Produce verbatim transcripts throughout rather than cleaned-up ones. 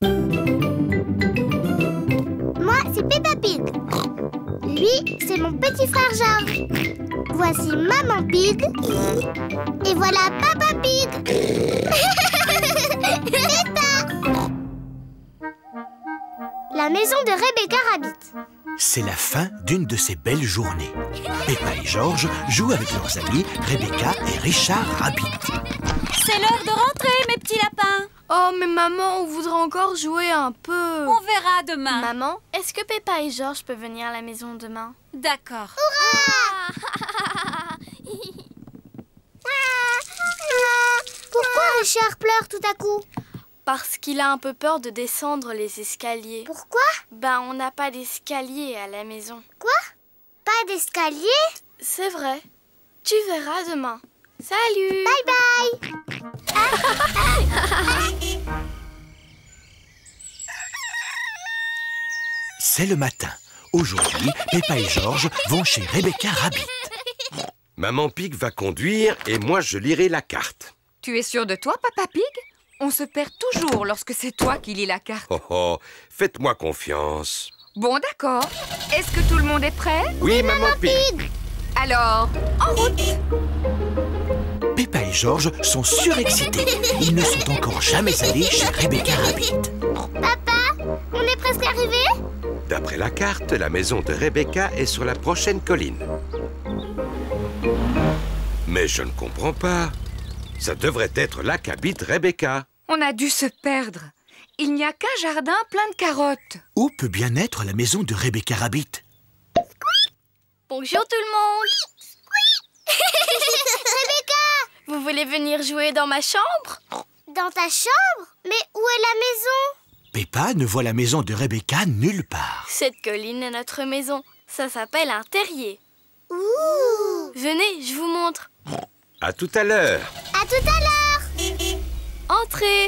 Moi, c'est Peppa Pig. Lui, c'est mon petit frère George. Voici Maman Pig. Et voilà Papa Pig. Peppa. La maison de Rebecca Rabbit. C'est la fin d'une de ces belles journées. Peppa et George jouent avec leurs amis Rebecca et Richard Rabbit. C'est l'heure de rentrer, mes petits lapins. Oh, mais maman, on voudrait encore jouer un peu. On verra demain. Maman, est-ce que Peppa et George peuvent venir à la maison demain? D'accord. Pourquoi Richard pleure tout à coup? Parce qu'il a un peu peur de descendre les escaliers. Pourquoi? Ben, on n'a pas d'escalier à la maison. Quoi? Pas d'escalier? C'est vrai. Tu verras demain. Salut! Bye bye! C'est le matin. Aujourd'hui, Peppa et George vont chez Rebecca Rabbit. Maman Pig va conduire et moi je lirai la carte. Tu es sûr de toi, Papa Pig? On se perd toujours lorsque c'est toi qui lis la carte. Oh oh, faites-moi confiance. Bon, d'accord. Est-ce que tout le monde est prêt? Oui, Maman Pig. Alors, en route! Peppa et George sont surexcités. Ils ne sont encore jamais allés chez Rebecca Rabbit. Papa, on est presque arrivés? D'après la carte, la maison de Rebecca est sur la prochaine colline. Mais je ne comprends pas. Ça devrait être là qu'habite Rebecca. On a dû se perdre. Il n'y a qu'un jardin plein de carottes. Où peut bien être la maison de Rebecca Rabbit? Bonjour tout le monde. Rebecca, vous voulez venir jouer dans ma chambre? Dans ta chambre? Mais où est la maison? Peppa ne voit la maison de Rebecca nulle part. Cette colline est notre maison. Ça s'appelle un terrier. Ouh! Venez, je vous montre. À tout à l'heure. À tout à l'heure! Entrez.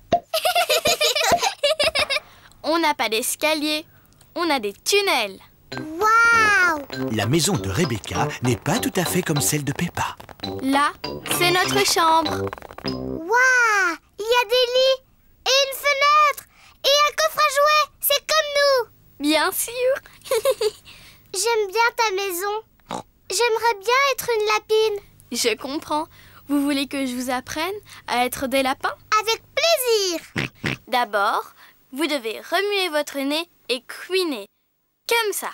On n'a pas d'escalier. On a des tunnels. Waouh! La maison de Rebecca n'est pas tout à fait comme celle de Peppa. Là, c'est notre chambre. Waouh! Il y a des lits et une fenêtre et un coffre à jouets. C'est comme nous. Bien sûr. J'aime bien ta maison. J'aimerais bien être une lapine. Je comprends. Vous voulez que je vous apprenne à être des lapins? Avec plaisir. D'abord, vous devez remuer votre nez et couiner. Comme ça.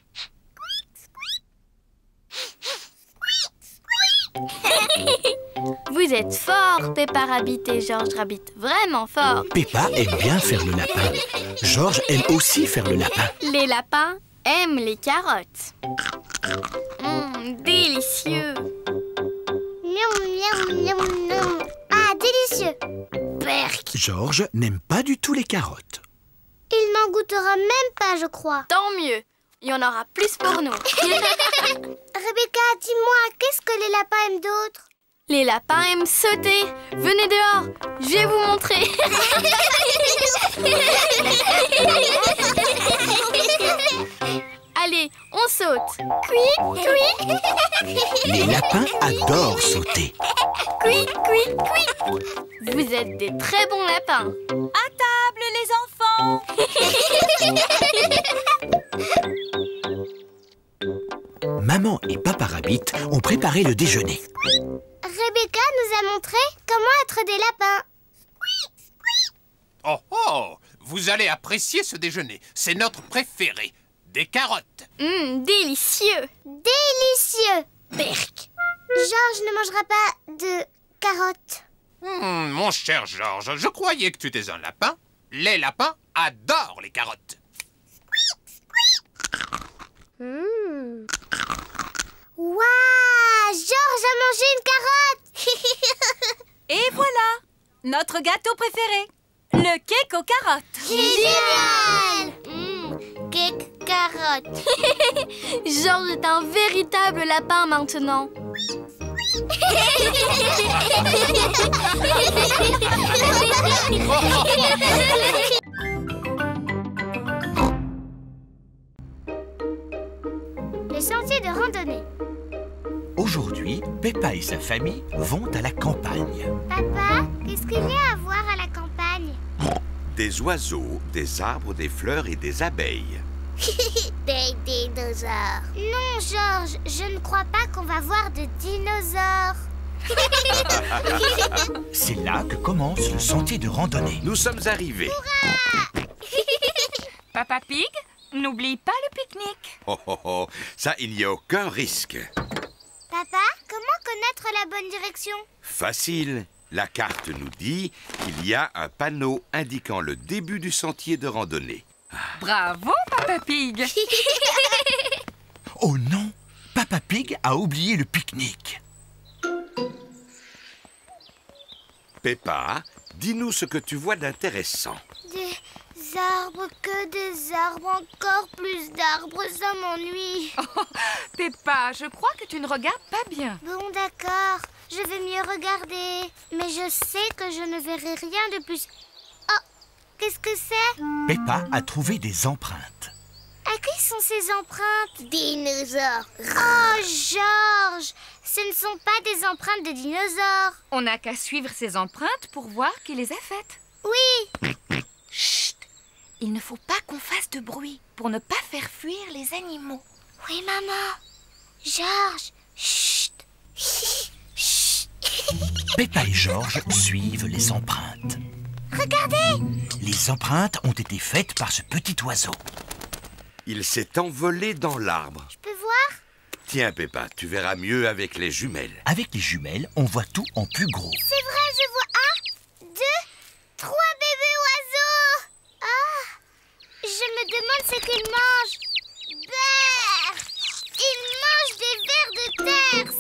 Vous êtes forts, Peppa Rabbit et George Rabbit. Vraiment forts. Peppa aime bien faire le lapin. George aime aussi faire le lapin. Les lapins aiment les carottes. Mmh, délicieux. Miam, miam, miam, miam. Ah, délicieux. Berk. George n'aime pas du tout les carottes. Il n'en goûtera même pas, je crois. Tant mieux. Il y en aura plus pour nous. Rebecca, dis-moi, qu'est-ce que les lapins aiment d'autre? Les lapins aiment sauter. Venez dehors, je vais vous montrer. Allez, on saute. Cui, cui. Les lapins adorent sauter. Cui, cui, cui. Vous êtes des très bons lapins. À table, les enfants. Maman et Papa Rabbit ont préparé le déjeuner. Rebecca nous a montré comment être des lapins. Oh oh! Vous allez apprécier ce déjeuner. C'est notre préféré. Des carottes. Hum, délicieux. Délicieux. Berk. Georges ne mangera pas de carottes. Hmm, mon cher Georges, je croyais que tu étais un lapin. Les lapins adorent les carottes. Mmh. Waouh! Georges a mangé une carotte. Et voilà, notre gâteau préféré, le cake aux carottes. Génial! Mmh, cake carotte. Georges est un véritable lapin maintenant. Les sentiers de randonnée. Aujourd'hui, Peppa et sa famille vont à la campagne. Papa, qu'est-ce qu'il y a à voir à la campagne? Des oiseaux, des arbres, des fleurs et des abeilles. Des dinosaures. Non, Georges, je ne crois pas qu'on va voir de dinosaures. C'est là que commence le sentier de randonnée. Nous sommes arrivés. Papa Pig, n'oublie pas le pique-nique. Oh, oh, oh, ça, il n'y a aucun risque. Papa, comment connaître la bonne direction? Facile. La carte nous dit qu'il y a un panneau indiquant le début du sentier de randonnée. Bravo, Papa Pig. Oh non, Papa Pig a oublié le pique-nique. Peppa, dis-nous ce que tu vois d'intéressant. Des arbres, que des arbres, encore plus d'arbres, ça m'ennuie. Oh, Peppa, je crois que tu ne regardes pas bien. Bon, d'accord, je vais mieux regarder. Mais je sais que je ne verrai rien de plus. Oh, qu'est-ce que c'est? Peppa a trouvé des empreintes. À qui sont ces empreintes? Dinosaures. Oh, Georges, ce ne sont pas des empreintes de dinosaures. On n'a qu'à suivre ces empreintes pour voir qui les a faites. Oui. Chut! Il ne faut pas qu'on fasse de bruit pour ne pas faire fuir les animaux. Oui, maman. Georges, chut. Chut. Peppa et Georges suivent les empreintes. Regardez. Les empreintes ont été faites par ce petit oiseau. Il s'est envolé dans l'arbre. Je peux voir? Tiens, Peppa, tu verras mieux avec les jumelles. Avec les jumelles, on voit tout en plus gros. C'est vrai, je vois un, deux, trois bébés oiseaux. Ah, je me demande ce qu'ils mangent. Brrr, ils mangent des vers de terre.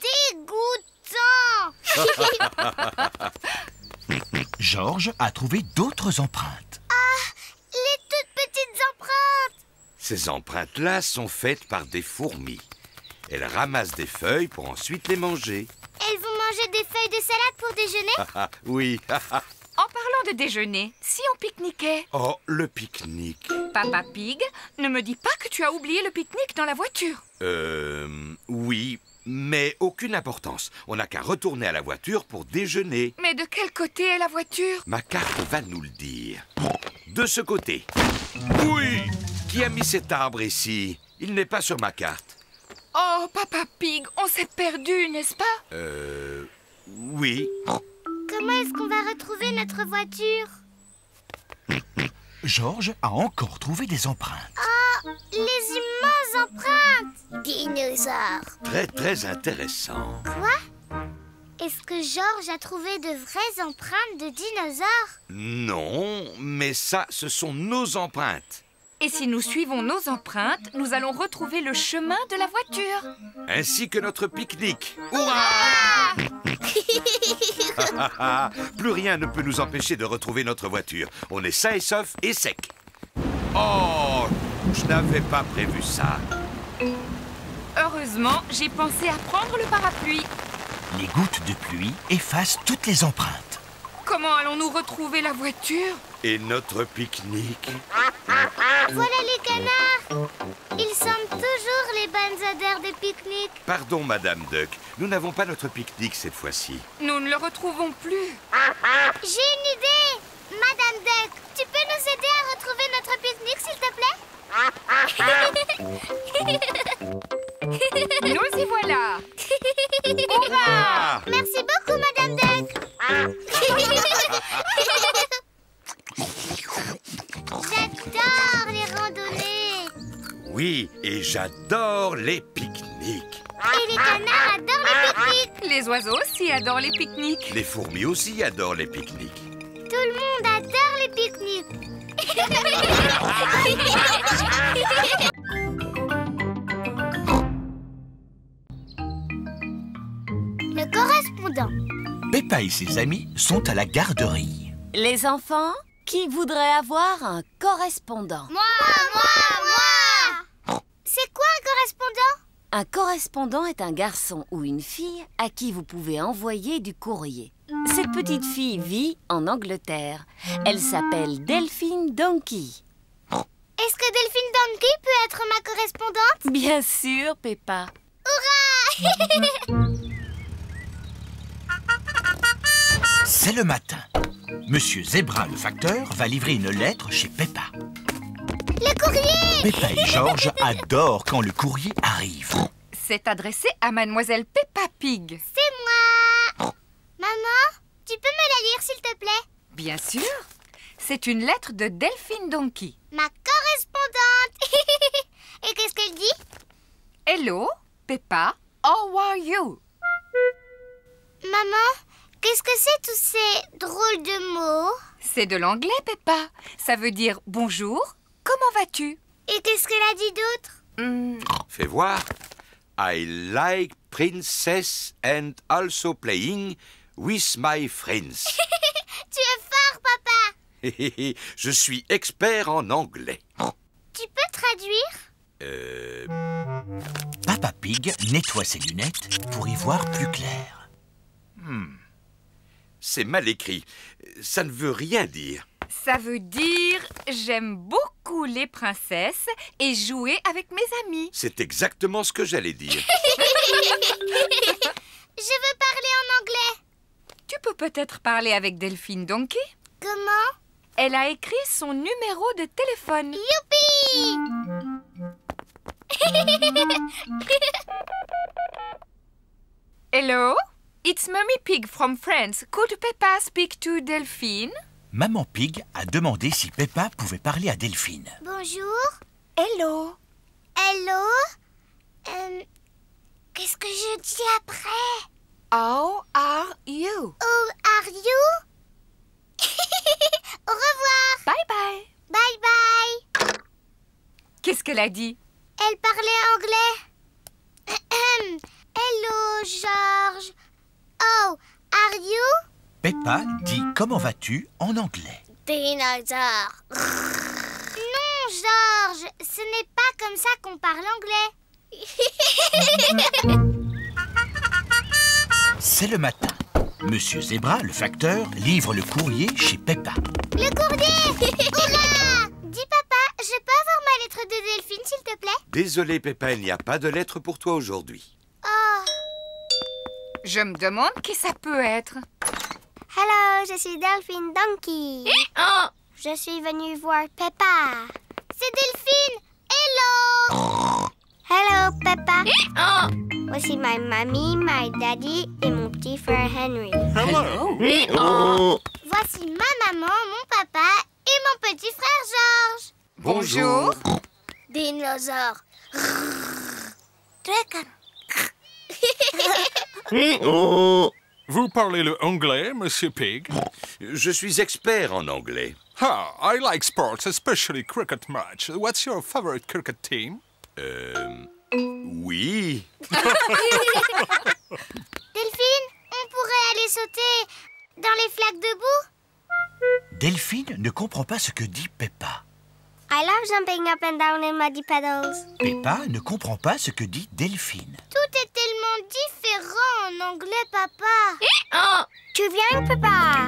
C'est dégoûtant. Georges a trouvé d'autres empreintes. Ah, les toutes petites empreintes. Ces empreintes-là sont faites par des fourmis. Elles ramassent des feuilles pour ensuite les manger. Elles vont manger des feuilles de salade pour déjeuner? Oui. En parlant de déjeuner, si on pique-niquait? Oh, le pique-nique. Papa Pig, ne me dis pas que tu as oublié le pique-nique dans la voiture. Euh... Oui, mais aucune importance. On n'a qu'à retourner à la voiture pour déjeuner. Mais de quel côté est la voiture? Ma carte va nous le dire. De ce côté. Oui! Qui a mis cet arbre ici? Il n'est pas sur ma carte. Oh, Papa Pig, on s'est perdu, n'est-ce pas? Euh... Oui. Comment est-ce qu'on va retrouver notre voiture? Georges a encore trouvé des empreintes. Oh, les immenses empreintes! Dinosaures. Très, très intéressant. Quoi? Est-ce que Georges a trouvé de vraies empreintes de dinosaures? Non, mais ça, ce sont nos empreintes. Et si nous suivons nos empreintes, nous allons retrouver le chemin de la voiture. Ainsi que notre pique-nique. Hurrah! Plus rien ne peut nous empêcher de retrouver notre voiture. On est sain et sauf et sec. Oh, je n'avais pas prévu ça. Heureusement, j'ai pensé à prendre le parapluie. Les gouttes de pluie effacent toutes les empreintes. Comment allons-nous retrouver la voiture? Et notre pique-nique? Voilà les canards. Ils sentent toujours les bonnes odeurs de pique-nique. Pardon, Madame Duck. Nous n'avons pas notre pique-nique cette fois-ci. Nous ne le retrouvons plus. J'ai une idée. Madame Duck, tu peux nous aider à retrouver notre pique-nique, s'il te plaît? Nous y voilà. Hurrah! Merci beaucoup, Madame Duck. J'adore les randonnées. Oui, et j'adore les pique-niques. Et les canards adorent les pique-niques. Les oiseaux aussi adorent les pique-niques. Les fourmis aussi adorent les pique-niques. Tout le monde adore les pique-niques. Le correspondant. Peppa et ses amis sont à la garderie. Les enfants, qui voudrait avoir un correspondant? Moi, moi, moi. C'est quoi un correspondant? Un correspondant est un garçon ou une fille à qui vous pouvez envoyer du courrier. Cette petite fille vit en Angleterre. Elle s'appelle Delphine Donkey. Est-ce que Delphine Donkey peut être ma correspondante? Bien sûr, Peppa. Hurrah! C'est le matin. Monsieur Zébra, le facteur, va livrer une lettre chez Peppa. Le courrier! Peppa et Georges adorent quand le courrier arrive. C'est adressé à Mademoiselle Peppa Pig. C'est moi! Maman, tu peux me la lire, s'il te plaît? Bien sûr. C'est une lettre de Delphine Donkey. Ma correspondante! Et qu'est-ce qu'elle dit? Hello, Peppa, how are you? Maman, qu'est-ce que c'est tous ces drôles de mots? C'est de l'anglais, Peppa. Ça veut dire bonjour, comment vas-tu? Et qu'est-ce qu'elle a dit d'autre? Hmm, Fais voir. I like princess and also playing with my friends. Tu es fort, papa! Je suis expert en anglais. Tu peux traduire? Euh... Peppa Pig nettoie ses lunettes pour y voir plus clair. Hmm. C'est mal écrit. Ça ne veut rien dire. ça veut dire j'aime beaucoup les princesses et jouer avec mes amis. C'est exactement ce que j'allais dire. Je veux parler en anglais. Tu peux peut-être parler avec Delphine Donkey? Comment? Elle a écrit son numéro de téléphone. Youpi! Hello? It's Mummy Pig from France. Could Peppa speak to Delphine? Maman Pig a demandé si Peppa pouvait parler à Delphine. Bonjour. Hello. Hello. Euh, Qu'est-ce que je dis après? How are you? How are you? Au revoir. Bye bye. Bye bye. Qu'est-ce qu'elle a dit? Elle parlait anglais. Hello, George. Oh, are you? Peppa dit « Comment vas-tu » en anglais. Dinosaure. Non, George, ce n'est pas comme ça qu'on parle anglais. C'est le matin. Monsieur Zébra, le facteur, livre le courrier chez Peppa. Le courrier! Hurrah! Dis papa, je peux avoir ma lettre de Delphine, s'il te plaît? Désolé, Peppa, il n'y a pas de lettre pour toi aujourd'hui. Oh. Je me demande qui ça peut être. Hello, je suis Delphine Donkey. Oh! Je suis venue voir Peppa. C'est Delphine. Hello. Hello, Peppa. Oh! Voici ma mamie, my daddy et mon petit frère Henry. Oh! Voici ma maman, mon papa et mon petit frère George. Bonjour. Dinosaure. Dragon. Vous parlez le anglais, Monsieur Pig? Je suis expert en anglais. Ah, I like sports, especially cricket match. What's your favorite cricket team? Euh... Oui. Delphine, on pourrait aller sauter dans les flaques de boue? Delphine ne comprend pas ce que dit Peppa. I love jumping up and down in muddy puddles. Peppa ne comprend pas ce que dit Delphine. Tout est tellement différent en anglais, papa. Oh! Tu viens, papa?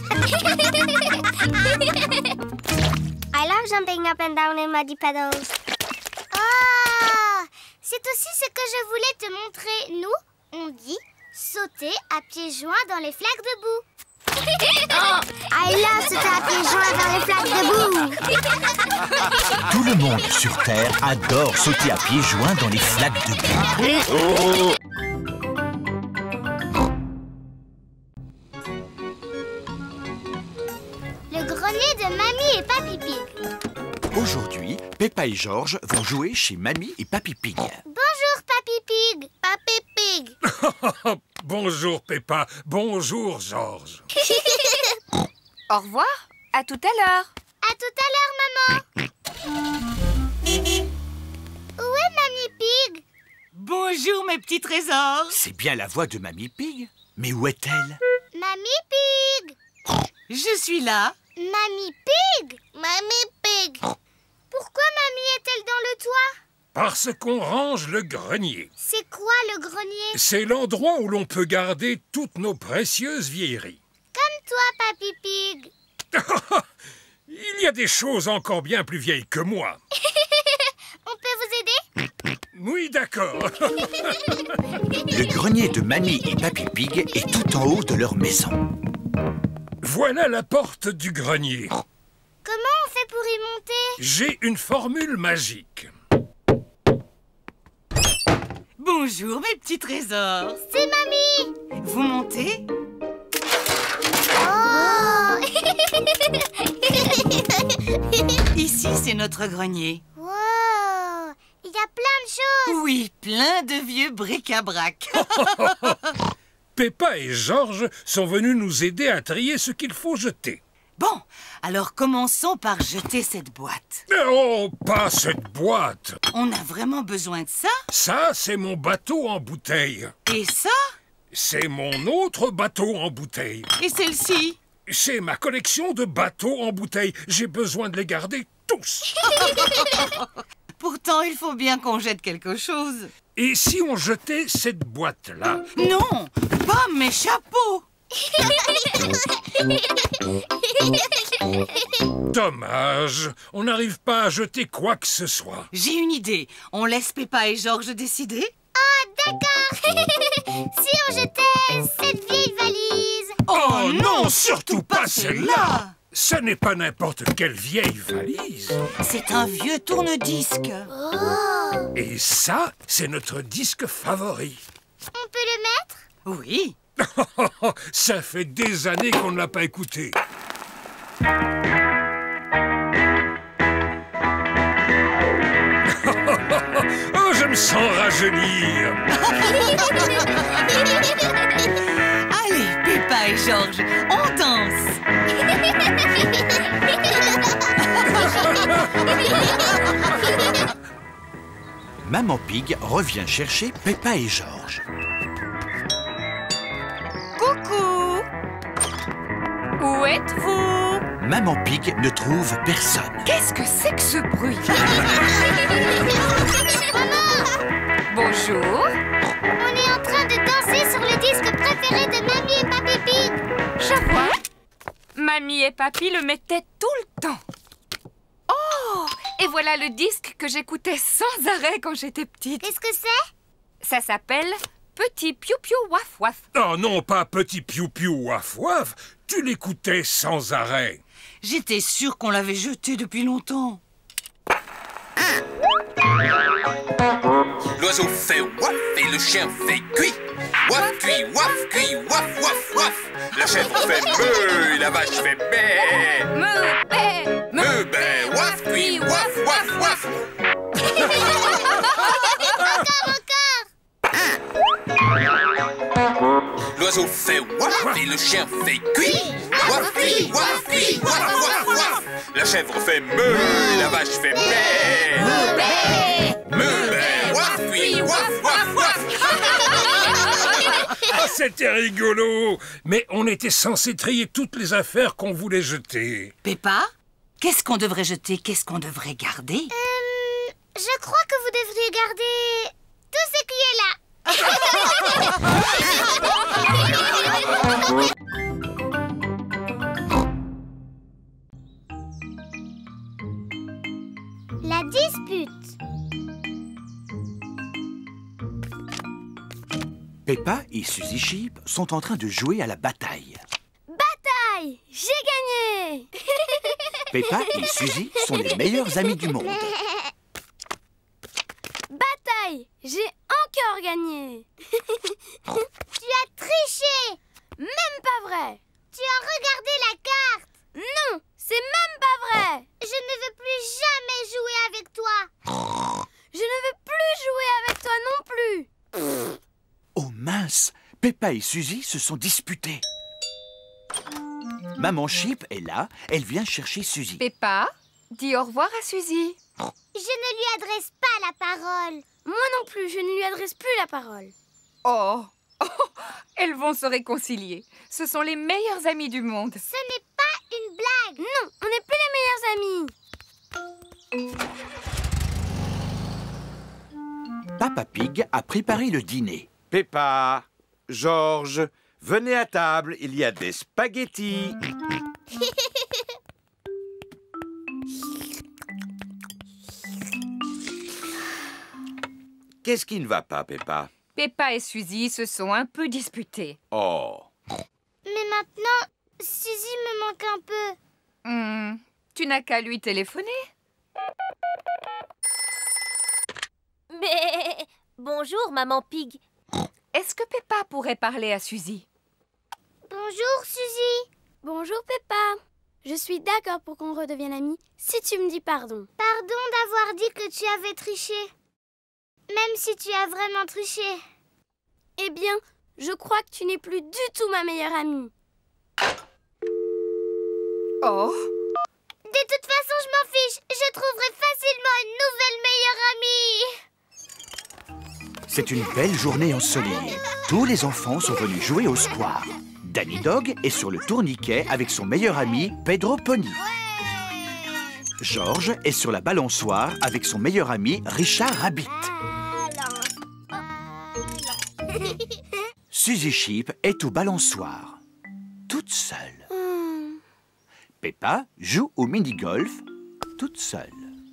I love jumping up and down in muddy puddles. Ah! C'est aussi ce que je voulais te montrer. Nous, on dit sauter à pieds joints dans les flaques de boue. I love sauter à pieds joints dans les flaques de boue. Tout le monde sur Terre adore sauter à pieds joints dans les flaques de boue. Le grenier de Mamie et Papy Pig. Aujourd'hui, Peppa et Georges vont jouer chez Mamie et Papy Pig. Bonjour, Papy Pig. Papy Pig. Bonjour, Peppa. Bonjour, Georges. Au revoir. À tout à l'heure. À tout à l'heure, maman. Où est Mamie Pig? Bonjour, mes petits trésors. C'est bien la voix de Mamie Pig. Mais où est-elle? Mamie Pig. Je suis là. Mamie Pig. Mamie Pig. Pourquoi Mamie est-elle dans le toit? Parce qu'on range le grenier. C'est quoi le grenier? C'est l'endroit où l'on peut garder toutes nos précieuses vieilleries. Comme toi, Papy Pig. Il y a des choses encore bien plus vieilles que moi. On peut vous aider? Oui, d'accord. Le grenier de Mamie et Papy Pig est tout en haut de leur maison. Voilà la porte du grenier. Comment on fait pour y monter? J'ai une formule magique. Bonjour mes petits trésors. C'est mamie. Vous montez? Oh. Ici, c'est notre grenier. Wow. Il y a plein de choses. Oui, plein de vieux bric-à-brac. Peppa et Georges sont venus nous aider à trier ce qu'il faut jeter. Bon, alors commençons par jeter cette boîte. Oh, pas cette boîte. On a vraiment besoin de ça? Ça, c'est mon bateau en bouteille. Et ça? C'est mon autre bateau en bouteille. Et celle-ci? C'est ma collection de bateaux en bouteille. J'ai besoin de les garder tous. Pourtant, il faut bien qu'on jette quelque chose. Et si on jetait cette boîte-là? Non, pas mes chapeaux. Dommage, on n'arrive pas à jeter quoi que ce soit. J'ai une idée. On laisse Peppa et Georges décider? Ah, d'accord. Si on jetait cette vieille valise. Oh, Oh non, non, surtout surtout pas pas celle-là. celle-là. Ce n'est pas n'importe quelle vieille valise. C'est un vieux tourne-disque. Oh. Et ça, c'est notre disque favori. On peut le mettre? Oui. Ça fait des années qu'on ne l'a pas écouté. Oh, je me sens rajeunir. Allez, Peppa et Georges, on danse. Maman Pig revient chercher Peppa et Georges. Coucou! Où êtes-vous? Maman Pig ne trouve personne. Qu'est-ce que c'est que ce bruit? Bonjour. On est en train de danser sur le disque préféré de Mamie et Papy Pig. Je vois. Mamie et Papy le mettaient tout le temps. Oh! Et voilà le disque que j'écoutais sans arrêt quand j'étais petite. Qu'est-ce que c'est? Ça s'appelle Petit Piou Piou Waf Waf. Oh non, pas Petit Piou Piou Waf Waf. Tu l'écoutais sans arrêt. J'étais sûre qu'on l'avait jeté depuis longtemps. L'oiseau fait waf et le chien fait cuit. Waf, cuit, waf, cuit, waf, waf, waf. La chèvre fait meu et la vache fait bé. Me, bé, Meu, bé, waf, cuit, waf, waf, waf. L'oiseau fait waf et le chien fait cuit. Waf, cuit, waf, cuit, waf, waf, waf. La chèvre fait meu et la vache fait bé. me, bé. Meu, bé, waf, cuit, waf, waf, waf. Ah, c'était rigolo. Mais on était censé trier toutes les affaires qu'on voulait jeter. Peppa, qu'est-ce qu'on devrait jeter? Qu'est-ce qu'on devrait garder? Euh, je crois que vous devriez garder tout ce qui est là. La dispute. Peppa et Suzy Sheep sont en train de jouer à la bataille. Bataille! J'ai gagné! Peppa et Suzy sont les meilleurs amis du monde. Bataille! J'ai encore gagné! Tu as triché! Même pas vrai! Tu as regardé la carte! Non! C'est même pas vrai! Je ne veux plus jamais jouer avec toi! Je ne veux plus jouer avec toi non plus! Oh mince, Peppa et Suzy se sont disputés. Maman Sheep est là, elle vient chercher Suzy. Peppa, dis au revoir à Suzy. Je ne lui adresse pas la parole. Moi non plus, je ne lui adresse plus la parole. Oh, oh, elles vont se réconcilier. Ce sont les meilleurs amis du monde. Ce n'est pas une blague. Non, on n'est plus les meilleurs amis. Papa Pig a préparé le dîner. Peppa, Georges, venez à table, il y a des spaghettis. Qu'est-ce qui ne va pas, Peppa? Peppa et Suzy se sont un peu disputés. Oh. Mais maintenant, Suzy me manque un peu. Hmm, tu n'as qu'à lui téléphoner. Mais... Bonjour, maman Pig. Est-ce que Peppa pourrait parler à Suzy? Bonjour, Suzy. Bonjour, Peppa. Je suis d'accord pour qu'on redevienne amis si tu me dis pardon. Pardon d'avoir dit que tu avais triché. Même si tu as vraiment triché. Eh bien, je crois que tu n'es plus du tout ma meilleure amie. Oh. De toute façon, je m'en fiche. Je trouverai facilement une nouvelle meilleure amie. C'est une belle journée ensoleillée. Tous les enfants sont venus jouer au square. Danny Dog est sur le tourniquet avec son meilleur ami Pedro Pony. George est sur la balançoire avec son meilleur ami Richard Rabbit. Suzy Sheep est au balançoire, toute seule. Peppa joue au mini-golf, toute seule.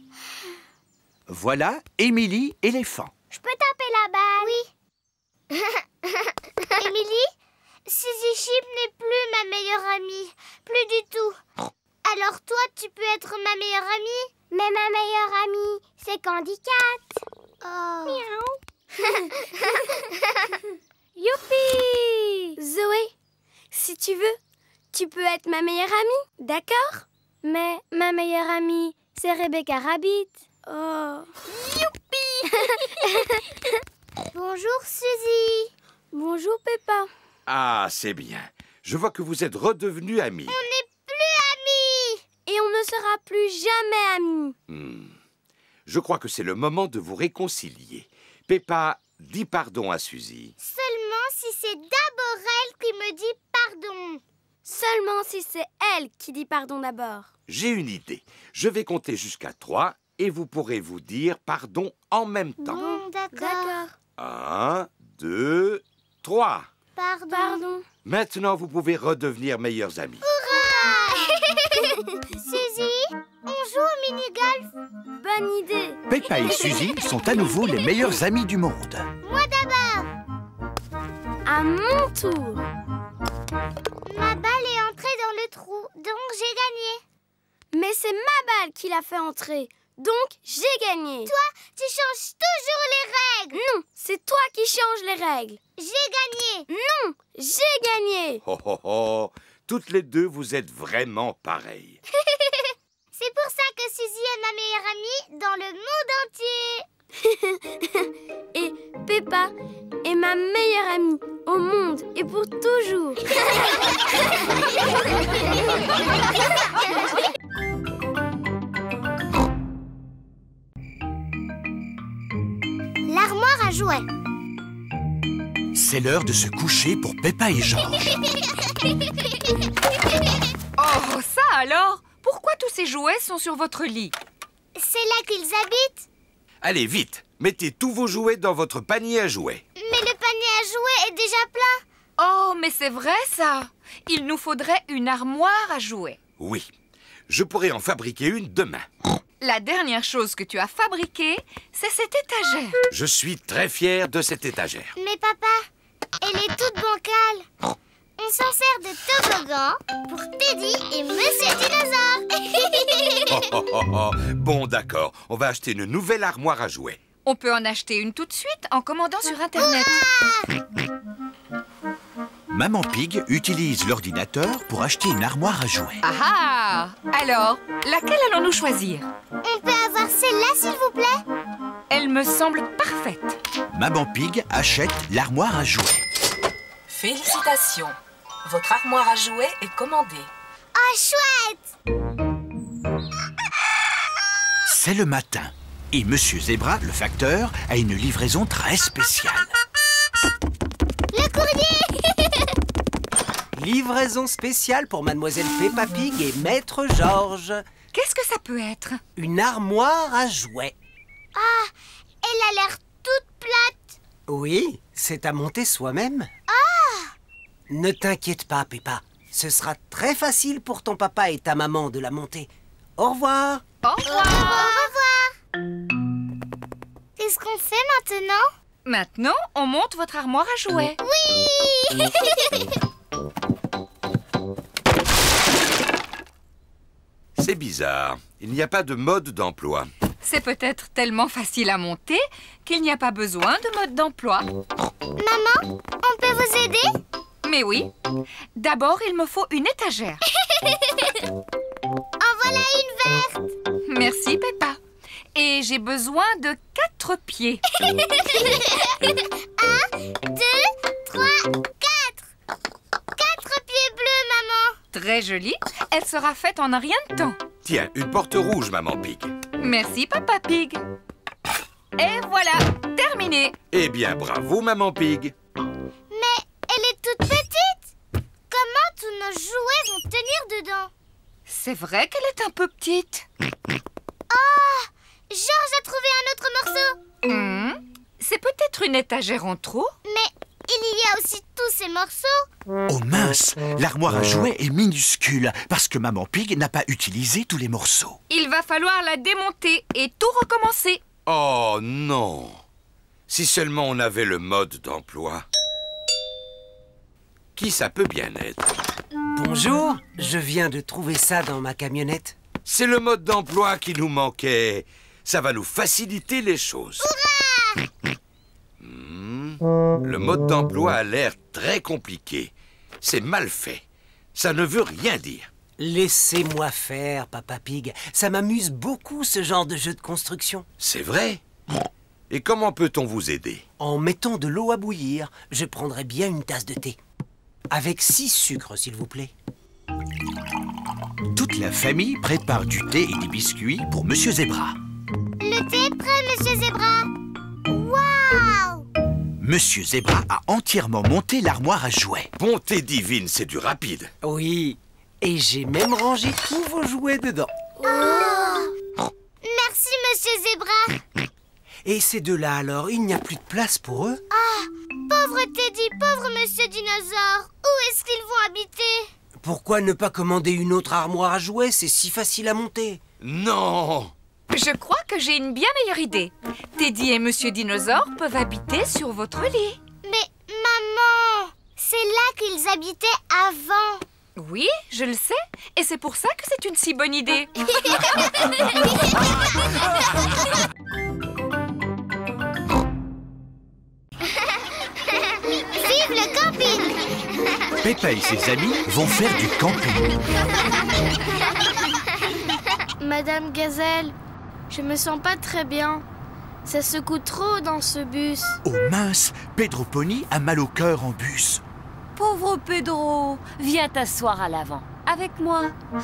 Voilà Emily éléphant. Je peux taper la balle? Oui. Emily, Suzy Sheep n'est plus ma meilleure amie. Plus du tout. Alors toi, tu peux être ma meilleure amie? Mais ma meilleure amie, c'est Candy Cat. Oh. Miaou. Youpi! Zoé, si tu veux, tu peux être ma meilleure amie, d'accord? Mais ma meilleure amie, c'est Rebecca Rabbit. Oh. Youpi! Bonjour, Suzy. Bonjour, Peppa. Ah, c'est bien. Je vois que vous êtes redevenus amis. On n'est plus amis. Et on ne sera plus jamais amis. Hmm. Je crois que c'est le moment de vous réconcilier. Peppa, dis pardon à Suzy. Seulement si c'est d'abord elle qui me dit pardon. Seulement si c'est elle qui dit pardon d'abord. J'ai une idée. Je vais compter jusqu'à trois et vous pourrez vous dire pardon en même temps. Bon, d'accord. Un, deux, trois. Pardon. Pardon. Maintenant, vous pouvez redevenir meilleurs amis. Hurrah! Suzy, on joue au mini-golf. Bonne idée. Peppa et Suzy sont à nouveau les meilleurs amis du monde. Moi d'abord. À mon tour. Ma balle est entrée dans le trou, donc j'ai gagné. Mais c'est ma balle qui l'a fait entrer, donc j'ai gagné. Toi, tu changes toujours les règles. Non, c'est toi qui changes les règles. J'ai gagné. Non, j'ai gagné. Oh, oh, oh. Toutes les deux, vous êtes vraiment pareilles. C'est pour ça que Suzy est ma meilleure amie dans le monde entier. Et Peppa est ma meilleure amie au monde et pour toujours. L'armoire à jouets. C'est l'heure de se coucher pour Peppa et George. Oh, ça alors? Pourquoi tous ces jouets sont sur votre lit? C'est là qu'ils habitent. Allez, vite. Mettez tous vos jouets dans votre panier à jouets. Mais le panier à jouets est déjà plein. Oh, mais c'est vrai ça. Il nous faudrait une armoire à jouets. Oui. Je pourrais en fabriquer une demain. La dernière chose que tu as fabriquée, c'est cette étagère. Je suis très fier de cette étagère. Mais papa, elle est toute bancale. On s'en sert de toboggan pour Teddy et Monsieur Dinosaure. Oh, oh, oh, oh. Bon, d'accord. On va acheter une nouvelle armoire à jouets. On peut en acheter une tout de suite en commandant sur Internet. Maman Pig utilise l'ordinateur pour acheter une armoire à jouets. Ah ah! Alors, laquelle allons-nous choisir? On peut avoir celle-là, s'il vous plaît? Elle me semble parfaite. Maman Pig achète l'armoire à jouets. Félicitations! Votre armoire à jouets est commandée. Oh, chouette! C'est le matin et Monsieur Zebra, le facteur, a une livraison très spéciale. Le courrier! Livraison spéciale pour Mademoiselle Peppa Pig et Maître George. Qu'est-ce que ça peut être? Une armoire à jouets. Ah, elle a l'air toute plate. Oui, c'est à monter soi-même. Ah! Ne t'inquiète pas, Peppa. Ce sera très facile pour ton papa et ta maman de la monter. Au revoir. Au revoir. Au revoir. Qu'est-ce qu'on fait maintenant? Maintenant, on monte votre armoire à jouets. Oui! C'est bizarre. Il n'y a pas de mode d'emploi. C'est peut-être tellement facile à monter qu'il n'y a pas besoin de mode d'emploi. Maman, on peut vous aider? Mais oui. D'abord, il me faut une étagère. En voilà une verte. Merci, Peppa. Et j'ai besoin de quatre pieds. Un, deux, trois, quatre. Quatre pieds bleus, maman. Très jolie. Elle sera faite en un rien de temps. Tiens, une porte rouge, Maman Pig. Merci, Papa Pig. Et voilà, terminé. Eh bien, bravo, Maman Pig. Mais elle est toute petite. Comment tous nos jouets vont tenir dedans? C'est vrai qu'elle est un peu petite. Oh, Georges a trouvé un autre morceau. Hmm, c'est peut-être une étagère en trop. Mais il y a aussi tous ces morceaux. Oh mince, l'armoire à jouets est minuscule parce que Maman Pig n'a pas utilisé tous les morceaux. Il va falloir la démonter et tout recommencer. Oh non. Si seulement on avait le mode d'emploi. Qui ça peut bien être? Bonjour, je viens de trouver ça dans ma camionnette. C'est le mode d'emploi qui nous manquait. Ça va nous faciliter les choses. Hmm. Le mode d'emploi a l'air très compliqué. C'est mal fait. Ça ne veut rien dire. Laissez-moi faire, Papa Pig. Ça m'amuse beaucoup, ce genre de jeu de construction. C'est vrai? Et comment peut-on vous aider? En mettant de l'eau à bouillir, je prendrais bien une tasse de thé. Avec six sucres, s'il vous plaît. Toute la famille prépare du thé et des biscuits pour Monsieur Zebra. Le thé est prêt, Monsieur Zebra. Waouh! Monsieur Zebra a entièrement monté l'armoire à jouets. Bonté divine, c'est du rapide. Oui, et j'ai même rangé tous vos jouets dedans. Oh! Merci, Monsieur Zebra. Et ces deux-là, alors, il n'y a plus de place pour eux? Ah, pauvre Teddy, pauvre Monsieur Dinosaure. Où est-ce qu'ils vont habiter? Pourquoi ne pas commander une autre armoire à jouets? C'est si facile à monter. Non! Je crois que j'ai une bien meilleure idée. Teddy et Monsieur Dinosaure peuvent habiter sur votre lit. Mais maman, c'est là qu'ils habitaient avant. Oui, je le sais. Et c'est pour ça que c'est une si bonne idée. Vive le camping! Peppa et ses amis vont faire du camping. Madame Gazelle, je me sens pas très bien. Ça secoue trop dans ce bus. Oh mince, Pedro Pony a mal au cœur en bus. Pauvre Pedro, viens t'asseoir à l'avant, avec moi.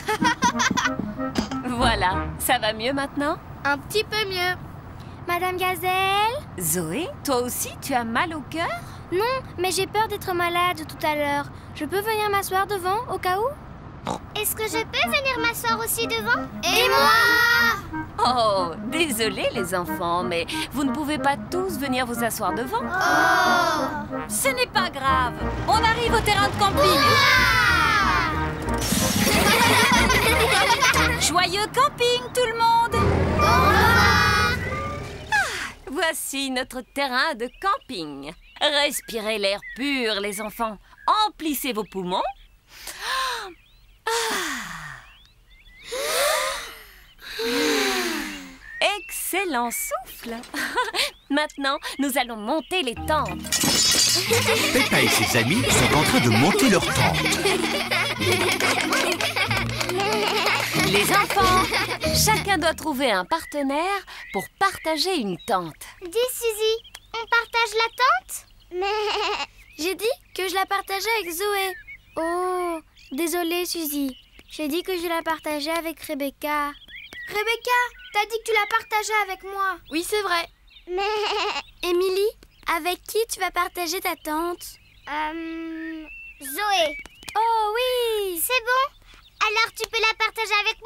Voilà, ça va mieux maintenant? Un petit peu mieux. Madame Gazelle? Zoé, toi aussi, tu as mal au cœur? Non, mais j'ai peur d'être malade tout à l'heure. Je peux venir m'asseoir devant, au cas où? Est-ce que je peux venir m'asseoir aussi devant? Et moi? Oh, désolé les enfants, mais vous ne pouvez pas tous venir vous asseoir devant. Oh! Ce n'est pas grave. On arrive au terrain de camping. Joyeux camping, tout le monde! Ah, voici notre terrain de camping. Respirez l'air pur, les enfants. Emplissez vos poumons. Excellent souffle. Maintenant, nous allons monter les tentes. Peppa et ses amis sont en train de monter leur tente. Les enfants, chacun doit trouver un partenaire pour partager une tente. Dis, Suzy, on partage la tente? Mais j'ai dit que je la partageais avec Zoé. Oh, désolée Suzy. J'ai dit que je la partageais avec Rebecca. Rebecca, t'as dit que tu la partageais avec moi. Oui, c'est vrai. Mais... Émilie, avec qui tu vas partager ta tente? Euh... Zoé. Oh oui. C'est bon? Alors tu peux la partager avec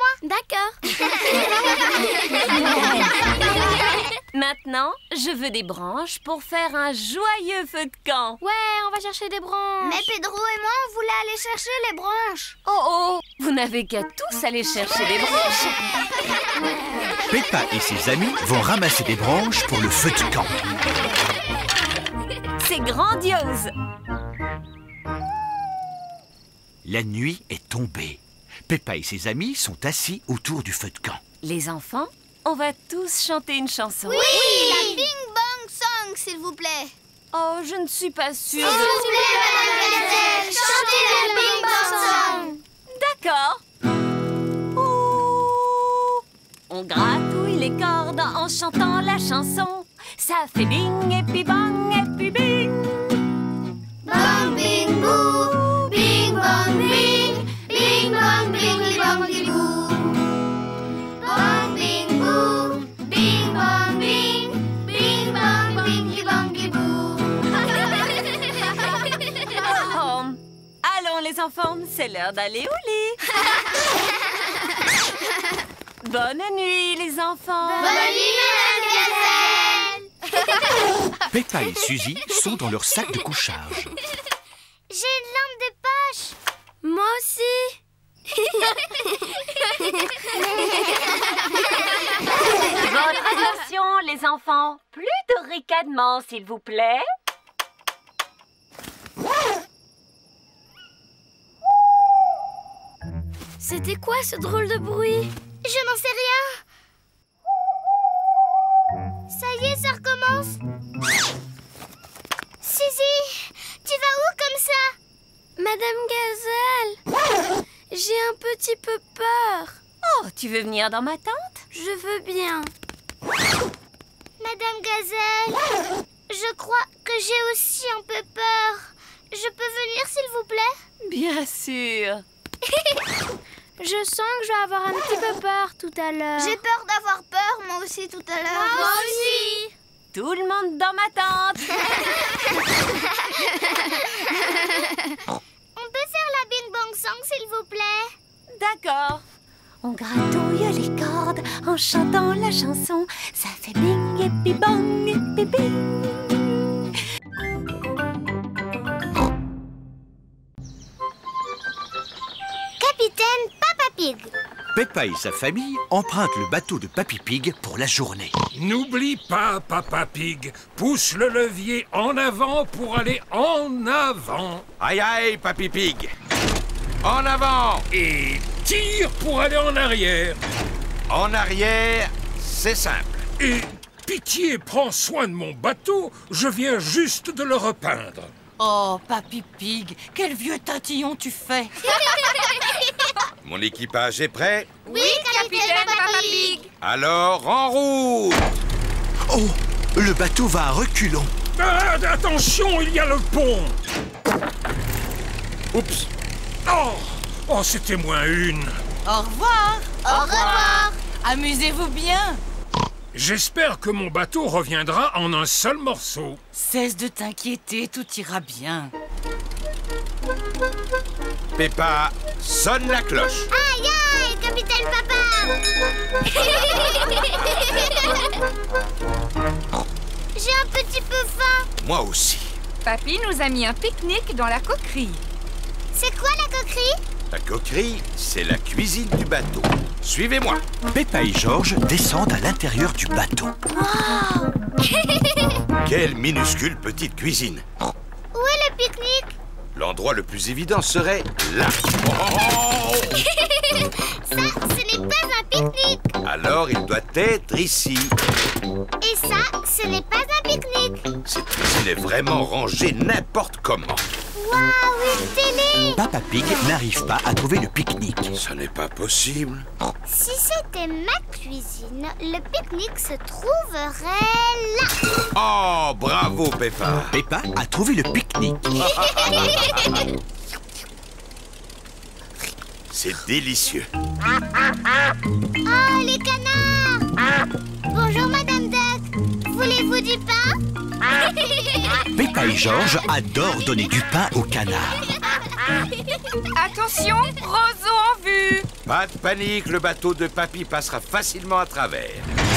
moi? D'accord. Maintenant, je veux des branches pour faire un joyeux feu de camp. Ouais, on va chercher des branches. Mais Pedro et moi, on voulait aller chercher les branches. Oh oh, vous n'avez qu'à tous aller chercher des branches. Peppa et ses amis vont ramasser des branches pour le feu de camp. C'est grandiose. La nuit est tombée. Peppa et ses amis sont assis autour du feu de camp. Les enfants, on va tous chanter une chanson. Oui, oui, la Bing Bang Song, s'il vous plaît. Oh, je ne suis pas sûre. S'il vous plaît, Madame Gazelle, chantez la Bing Bang Song. D'accord. Ouh. On gratouille les cordes en chantant la chanson. Ça fait bing et puis bang et puis bing. Bang, bing, boo, bing, bang, bing, bing, bang, bing, bang, bing, boo. Bang, bing, boo, bing, bang, bing, bing, bang, bing, bang, boo. Oh. Allons les enfants, c'est l'heure d'aller au lit. Bonne nuit les enfants. Bonne nuit, Madame Gazelle. Peppa et Suzy sont dans leur sac de couchage. J'ai une lampe de poche. Moi aussi. Votre attention les enfants, plus de ricanement s'il vous plaît. C'était quoi ce drôle de bruit? Je n'en sais rien. Ça y est, ça recommence. Suzy, tu vas où comme ça? Madame Gazelle, j'ai un petit peu peur. Oh, tu veux venir dans ma tente? Je veux bien. Madame Gazelle, je crois que j'ai aussi un peu peur. Je peux venir, s'il vous plaît? Bien sûr. Je sens que je vais avoir un petit peu peur tout à l'heure. J'ai peur d'avoir peur, moi aussi, tout à l'heure. Moi, moi aussi. Tout le monde dans ma tente. On peut faire la Bing Bang Song, s'il vous plaît? D'accord. On gratouille les cordes en chantant la chanson. Ça fait bing et puis bang et puis bing. Capitaine Papa Pig. Peppa et sa famille empruntent le bateau de Papy Pig pour la journée. N'oublie pas, Papa Pig, pousse le levier en avant pour aller en avant. Aïe aïe, Papy Pig. En avant. Et tire pour aller en arrière. En arrière, c'est simple. Et pitié, prends soin de mon bateau, je viens juste de le repeindre. Oh, Papy Pig, quel vieux tatillon tu fais. Mon équipage est prêt? Oui, capitaine Papa Pig. Alors, en route. Oh, le bateau va à reculons. Ah, attention, il y a le pont. Oups. Oh, oh c'était moins une. Au revoir. Au revoir. Amusez-vous bien. J'espère que mon bateau reviendra en un seul morceau. Cesse de t'inquiéter, tout ira bien. Peppa, sonne la cloche. Aïe aïe, capitaine Papa. J'ai un petit peu faim. Moi aussi. Papy nous a mis un pique-nique dans la coquerie. C'est quoi la coquerie? La coquerie, c'est la cuisine du bateau. Suivez-moi. Peppa et George descendent à l'intérieur du bateau. Wow. Quelle minuscule petite cuisine. Où est le pique-nique? L'endroit le plus évident serait là. Oh. Ça, ce n'est pas un pique-nique. Alors, il doit être ici. Et ça, ce n'est pas un pique-nique. Cette cuisine est vraiment rangée n'importe comment. Waouh, une télé. Papa Pig n'arrive pas à trouver le pique-nique. Ce n'est pas possible. Si c'était ma cuisine, le pique-nique se trouverait là. Oh, bravo, Peppa. Peppa a trouvé le pique-nique. C'est délicieux. Oh, les canards. Bonjour, Madame Duck. Voulez-vous du pain? Peppa et George adorent donner du pain aux canards. Attention, roseau en vue. Pas de panique, le bateau de Papy passera facilement à travers.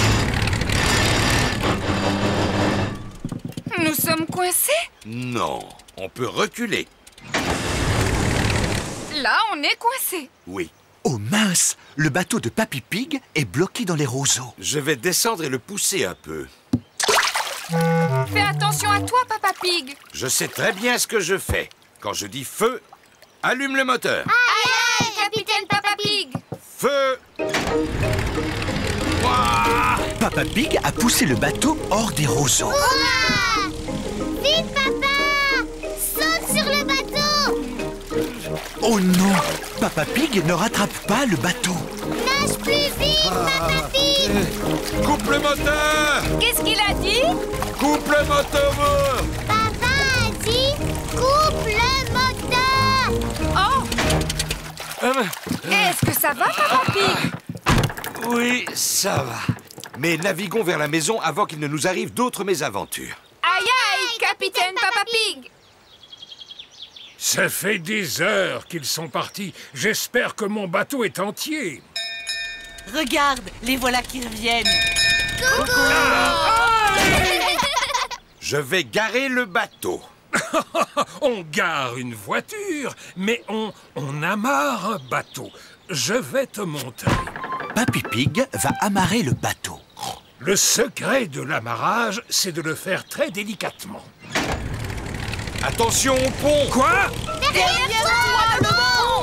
Nous sommes coincés? Non, on peut reculer. Là, on est coincés. Oui. Oh mince, le bateau de Papy Pig est bloqué dans les roseaux. Je vais descendre et le pousser un peu. Fais attention à toi, Papa Pig. Je sais très bien ce que je fais. Quand je dis feu, allume le moteur. Aïe, aïe, capitaine Papa Feu! Ouah! Papa Pig a poussé le bateau hors des roseaux. Ouah! Vite, papa! Saute sur le bateau! Oh non! Papa Pig ne rattrape pas le bateau. Nage plus vite, Papa Pig! Coupe le moteur! Qu'est-ce qu'il a dit? Coupe le moteur! Papa a dit coupe le moteur! Oh! Euh, Est-ce que ça va, Papa Pig? Oui, ça va. Mais naviguons vers la maison avant qu'il ne nous arrive d'autres mésaventures. Aïe aïe, capitaine Papa Pig! Ça fait des heures qu'ils sont partis. J'espère que mon bateau est entier. Regarde, les voilà qui reviennent. Je vais garer le bateau. On gare une voiture, mais on, on amarre un bateau. Je vais te montrer. Papy Pig va amarrer le bateau. Le secret de l'amarrage, c'est de le faire très délicatement. Attention au pont! Quoi? Derrière toi, le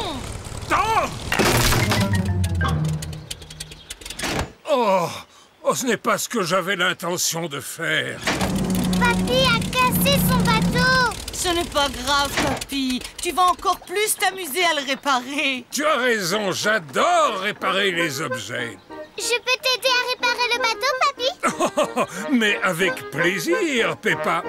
pont! Oh! Oh! Oh, ce n'est pas ce que j'avais l'intention de faire. Papy a cassé son bateau! Ce n'est pas grave, papy. Tu vas encore plus t'amuser à le réparer. Tu as raison, j'adore réparer les objets. Je peux t'aider à réparer le bateau, papy? Oh, mais avec plaisir, Peppa.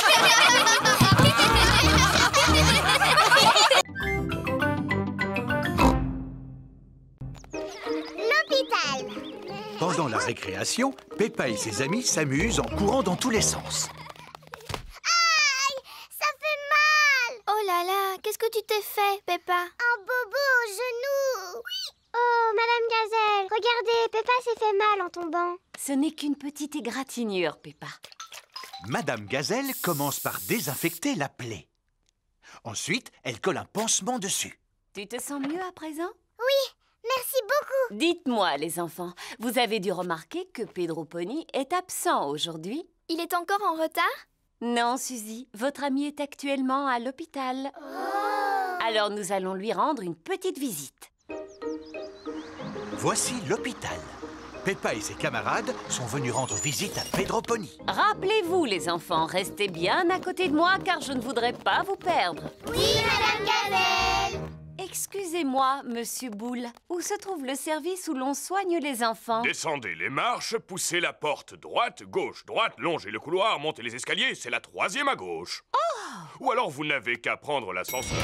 L'hôpital. Pendant la récréation, Peppa et ses amis s'amusent en courant dans tous les sens. Aïe! Ça fait mal! Oh là là, qu'est-ce que tu t'es fait, Peppa? Un bobo au genou! Oui! Oh, Madame Gazelle, regardez, Peppa s'est fait mal en tombant. Ce n'est qu'une petite égratignure, Peppa. Madame Gazelle commence par désinfecter la plaie. Ensuite, elle colle un pansement dessus. Tu te sens mieux à présent? Oui, merci beaucoup. Dites-moi, les enfants, vous avez dû remarquer que Pedro Pony est absent aujourd'hui? Il est encore en retard? Non, Suzy, votre ami est actuellement à l'hôpital. Oh. Alors nous allons lui rendre une petite visite. Voici l'hôpital. Peppa et ses camarades sont venus rendre visite à Pedro Pony. Rappelez-vous, les enfants, restez bien à côté de moi car je ne voudrais pas vous perdre. Oui, Madame Gazelle. Excusez-moi, Monsieur Boule, où se trouve le service où l'on soigne les enfants? Descendez les marches, poussez la porte droite, gauche, droite, longez le couloir, montez les escaliers, c'est la troisième à gauche. Oh! Ou alors vous n'avez qu'à prendre l'ascenseur.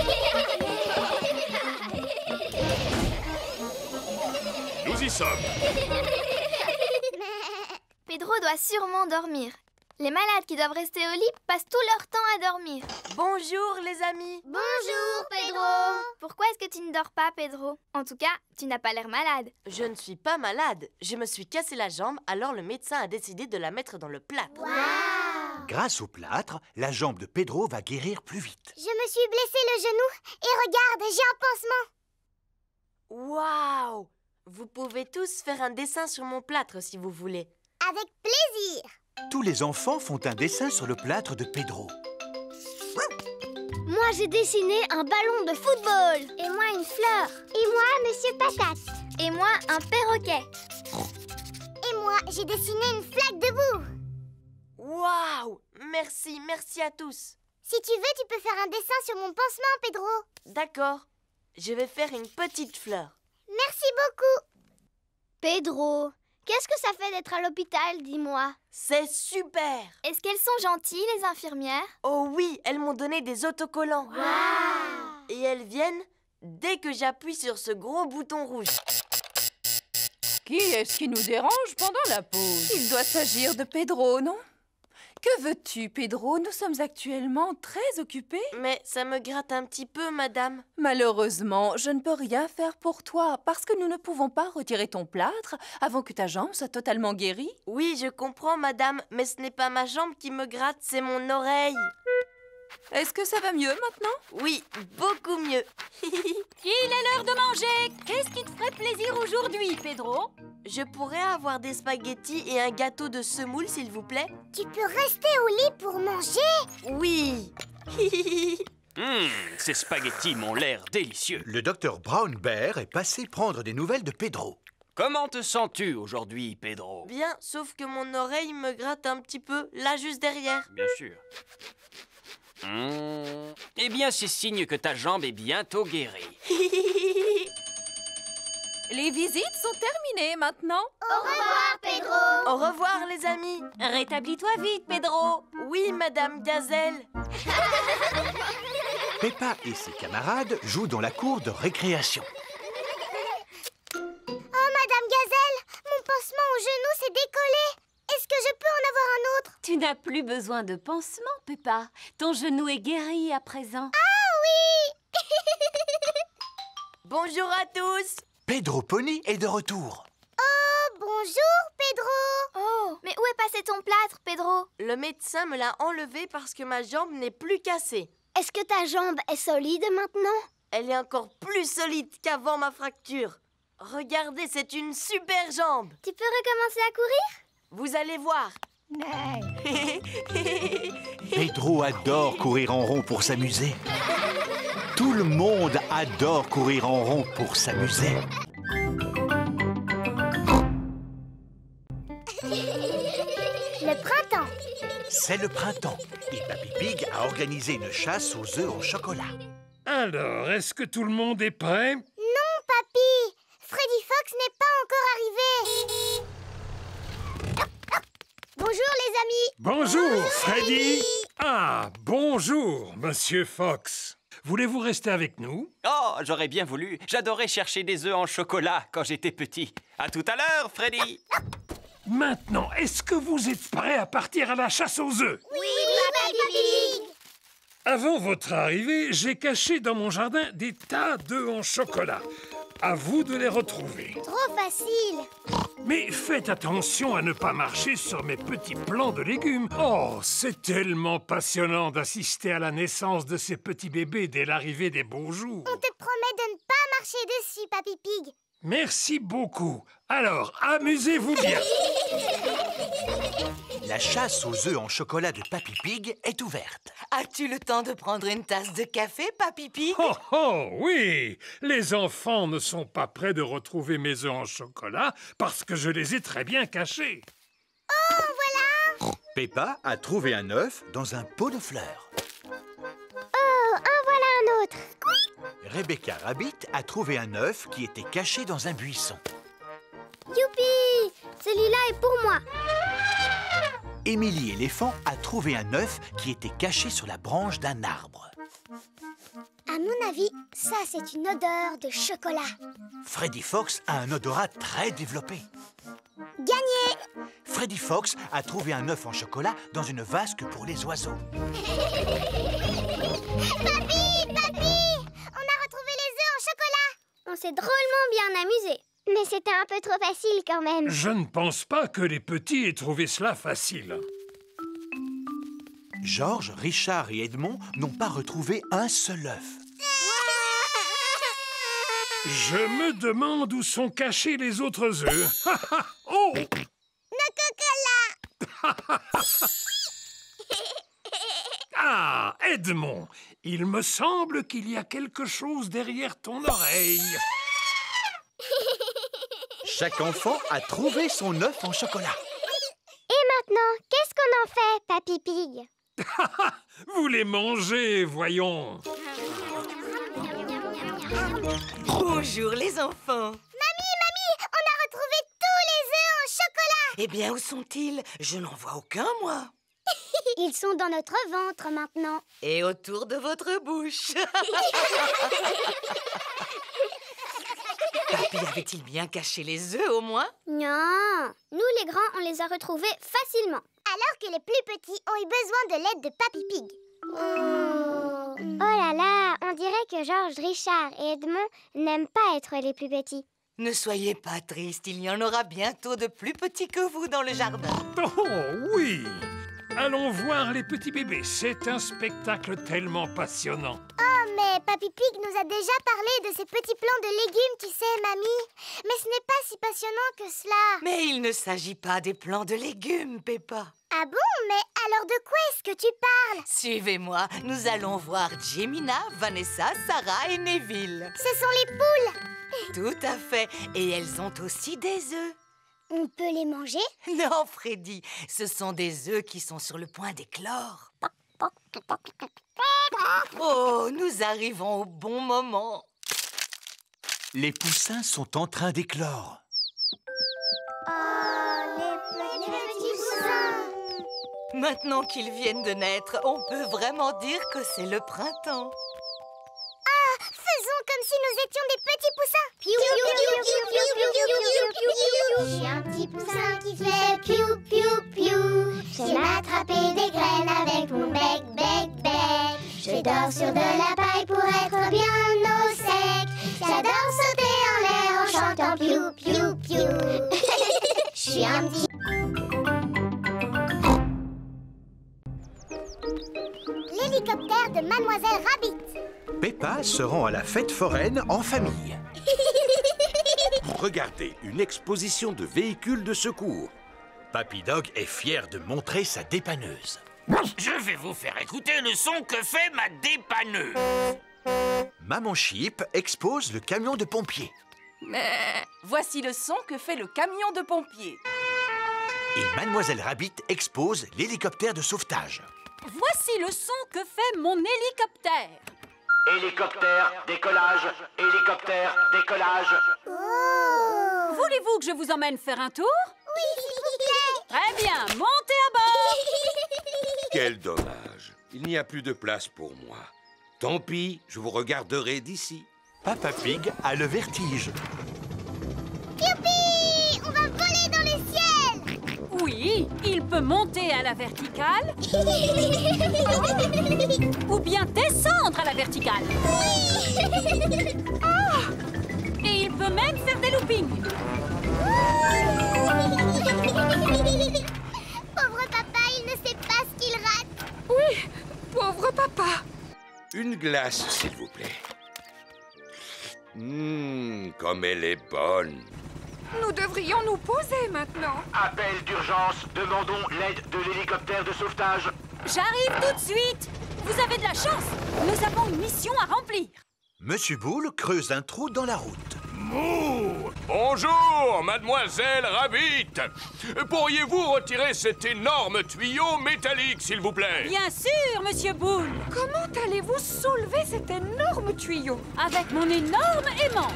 Nous y sommes. Pedro doit sûrement dormir. Les malades qui doivent rester au lit passent tout leur temps à dormir. Bonjour, les amis. Bonjour, Pedro. Pourquoi est-ce que tu ne dors pas, Pedro? En tout cas, tu n'as pas l'air malade. Je ne suis pas malade. Je me suis cassé la jambe, alors le médecin a décidé de la mettre dans le plâtre. Wow. Grâce au plâtre, la jambe de Pedro va guérir plus vite. Je me suis blessé le genou et regarde, j'ai un pansement. Waouh! Vous pouvez tous faire un dessin sur mon plâtre si vous voulez. Avec plaisir. Tous les enfants font un dessin sur le plâtre de Pedro. Moi, j'ai dessiné un ballon de football. Et moi, une fleur. Et moi, Monsieur Patate. Et moi, un perroquet. Et moi, j'ai dessiné une flaque de boue. Waouh! Merci, merci à tous. Si tu veux, tu peux faire un dessin sur mon pansement, Pedro. D'accord. Je vais faire une petite fleur. Merci beaucoup. Pedro, qu'est-ce que ça fait d'être à l'hôpital, dis-moi? C'est super! Est-ce qu'elles sont gentilles, les infirmières? Oh oui, elles m'ont donné des autocollants. Wow. Et elles viennent dès que j'appuie sur ce gros bouton rouge. Qui est-ce qui nous dérange pendant la pause? Il doit s'agir de Pedro, non? Que veux-tu, Pedro? Nous sommes actuellement très occupés. Mais ça me gratte un petit peu, madame. Malheureusement, je ne peux rien faire pour toi parce que nous ne pouvons pas retirer ton plâtre avant que ta jambe soit totalement guérie. Oui, je comprends, madame, mais ce n'est pas ma jambe qui me gratte, c'est mon oreille. Est-ce que ça va mieux maintenant? Oui, beaucoup mieux. Il est l'heure de manger. Qu'est-ce qui te ferait plaisir aujourd'hui, Pedro? Je pourrais avoir des spaghettis et un gâteau de semoule, s'il vous plaît? Tu peux rester au lit pour manger? Oui. Hum, ces spaghettis m'ont l'air délicieux. Le docteur Brown Bear est passé prendre des nouvelles de Pedro. Comment te sens-tu aujourd'hui, Pedro? Bien, sauf que mon oreille me gratte un petit peu, là juste derrière. Bien sûr. Hum, eh bien, c'est signe que ta jambe est bientôt guérie. Les visites sont terminées maintenant. Au revoir, Pedro. Au revoir, les amis. Rétablis-toi vite, Pedro. Oui, Madame Gazelle. Peppa et ses camarades jouent dans la cour de récréation. Oh, Madame Gazelle, mon pansement au genou s'est décollé. Est-ce que je peux en avoir un autre? Tu n'as plus besoin de pansement, Peppa. Ton genou est guéri à présent. Ah oui. Bonjour à tous. Pedro Pony est de retour. Oh, bonjour, Pedro. Oh, mais où est passé ton plâtre, Pedro? Le médecin me l'a enlevé parce que ma jambe n'est plus cassée. Est-ce que ta jambe est solide maintenant? Elle est encore plus solide qu'avant ma fracture. Regardez, c'est une super jambe. Tu peux recommencer à courir? Vous allez voir. Pedro adore courir en rond pour s'amuser. Tout le monde adore courir en rond pour s'amuser. Le printemps. C'est le printemps et Papy Pig a organisé une chasse aux œufs en chocolat. Alors, est-ce que tout le monde est prêt? Non, papy. Freddy Fox n'est pas encore arrivé. Bonjour, les amis. Bonjour, Freddy. Ah, bonjour, Monsieur Fox. Voulez-vous rester avec nous? Oh, j'aurais bien voulu. J'adorais chercher des œufs en chocolat quand j'étais petit. À tout à l'heure, Freddy. Maintenant, est-ce que vous êtes prêts à partir à la chasse aux œufs? Oui, Papy Pig. Avant votre arrivée, j'ai caché dans mon jardin des tas d'œufs en chocolat. À vous de les retrouver. Trop facile. Mais faites attention à ne pas marcher sur mes petits plants de légumes. Oh, c'est tellement passionnant d'assister à la naissance de ces petits bébés dès l'arrivée des beaux jours. On te promet de ne pas marcher dessus, Papy Pig. Merci beaucoup. Alors, amusez-vous bien. La chasse aux œufs en chocolat de Papy Pig est ouverte. As-tu le temps de prendre une tasse de café, Papy Pig? Oh, oh, oui! Les enfants ne sont pas prêts de retrouver mes œufs en chocolat parce que je les ai très bien cachés. Oh, voilà! Peppa a trouvé un œuf dans un pot de fleurs. Oh, en voilà un autre. Rebecca Rabbit a trouvé un œuf qui était caché dans un buisson. Youpi! Celui-là est pour moi. Émilie Éléphant a trouvé un œuf qui était caché sur la branche d'un arbre. À mon avis, ça, c'est une odeur de chocolat. Freddy Fox a un odorat très développé. Gagné! Freddy Fox a trouvé un œuf en chocolat dans une vasque pour les oiseaux. Papy! Papy! On a retrouvé les œufs en chocolat! On s'est drôlement bien amusé. Mais c'était un peu trop facile quand même. Je ne pense pas que les petits aient trouvé cela facile. Georges, Richard et Edmond n'ont pas retrouvé un seul œuf. Je me demande où sont cachés les autres œufs. Oh! Nos cocolas! Ah, Edmond, il me semble qu'il y a quelque chose derrière ton oreille. Chaque enfant a trouvé son œuf en chocolat. Et maintenant, qu'est-ce qu'on en fait, Papy Pig? Vous les mangez, voyons. Bonjour, les enfants. Mamie, mamie, on a retrouvé tous les œufs en chocolat. Eh bien, où sont-ils? Je n'en vois aucun, moi. Ils sont dans notre ventre maintenant. Et autour de votre bouche. Papy avait-il bien caché les œufs, au moins? Non. Nous, les grands, on les a retrouvés facilement. Alors que les plus petits ont eu besoin de l'aide de Papy Pig. Oh. Oh là là, on dirait que Georges, Richard et Edmond n'aiment pas être les plus petits. Ne soyez pas triste, il y en aura bientôt de plus petits que vous dans le jardin. Oh oui! Allons voir les petits bébés. C'est un spectacle tellement passionnant. Oh, mais Papy Pig nous a déjà parlé de ces petits plants de légumes, tu sais, mamie. Mais ce n'est pas si passionnant que cela. Mais il ne s'agit pas des plants de légumes, Peppa. Ah bon? Mais alors Alors de quoi est-ce que tu parles? Suivez-moi, nous allons voir Jemina, Vanessa, Sarah et Neville. Ce sont les poules. Tout à fait. Et elles ont aussi des œufs. On peut les manger? Non, Freddy, ce sont des œufs qui sont sur le point d'éclore. Oh, nous arrivons au bon moment. Les poussins sont en train d'éclore. Oh, les petits poussins. Maintenant qu'ils viennent de naître, on peut vraiment dire que c'est le printemps. Ah, faisons comme si nous étions des petits poussins. Piou, piou, piou, piou, piou, piou, piou, piou. Je suis un petit poussin qui fait piou, piou, piou. J'aime attraper des graines avec mon bec, bec, bec. Je dors sur de la paille pour être bien au sec. J'adore sauter en l'air en chantant piou, piou, piou. Je suis un petit... L'hélicoptère de Mademoiselle Rabbit. Peppa se rend à la fête foraine en famille. Regardez, une exposition de véhicules de secours. Papy Dog est fier de montrer sa dépanneuse. Je vais vous faire écouter le son que fait ma dépanneuse. Maman Sheep expose le camion de pompiers. Mais voici le son que fait le camion de pompiers. Et Mademoiselle Rabbit expose l'hélicoptère de sauvetage. Voici le son que fait mon hélicoptère. Hélicoptère, décollage, hélicoptère, décollage. Oh. Voulez-vous que je vous emmène faire un tour? Oui, s'il vous plaît. Très bien, montez à bord. Quel dommage. Il n'y a plus de place pour moi. Tant pis, je vous regarderai d'ici. Papa Pig a le vertige. Youpi! On va voler dans le ciel! Oui, il peut monter à la verticale ou bien descendre à la verticale. Oui! Oh! Et il peut même faire des loopings. Pauvre papa, il ne sait pas ce qu'il rate. Oui, pauvre papa. Une glace, s'il vous plaît. Hum, comme elle est bonne. Nous devrions nous poser maintenant. Appel d'urgence, demandons l'aide de l'hélicoptère de sauvetage. J'arrive tout de suite. Vous avez de la chance. Nous avons une mission à remplir. Monsieur Boule creuse un trou dans la route. Mouh! Bonjour, Mademoiselle Rabbit. Pourriez-vous retirer cet énorme tuyau métallique, s'il vous plaît? Bien sûr, Monsieur Boule. Comment allez-vous soulever cet énorme tuyau? Avec mon énorme aimant.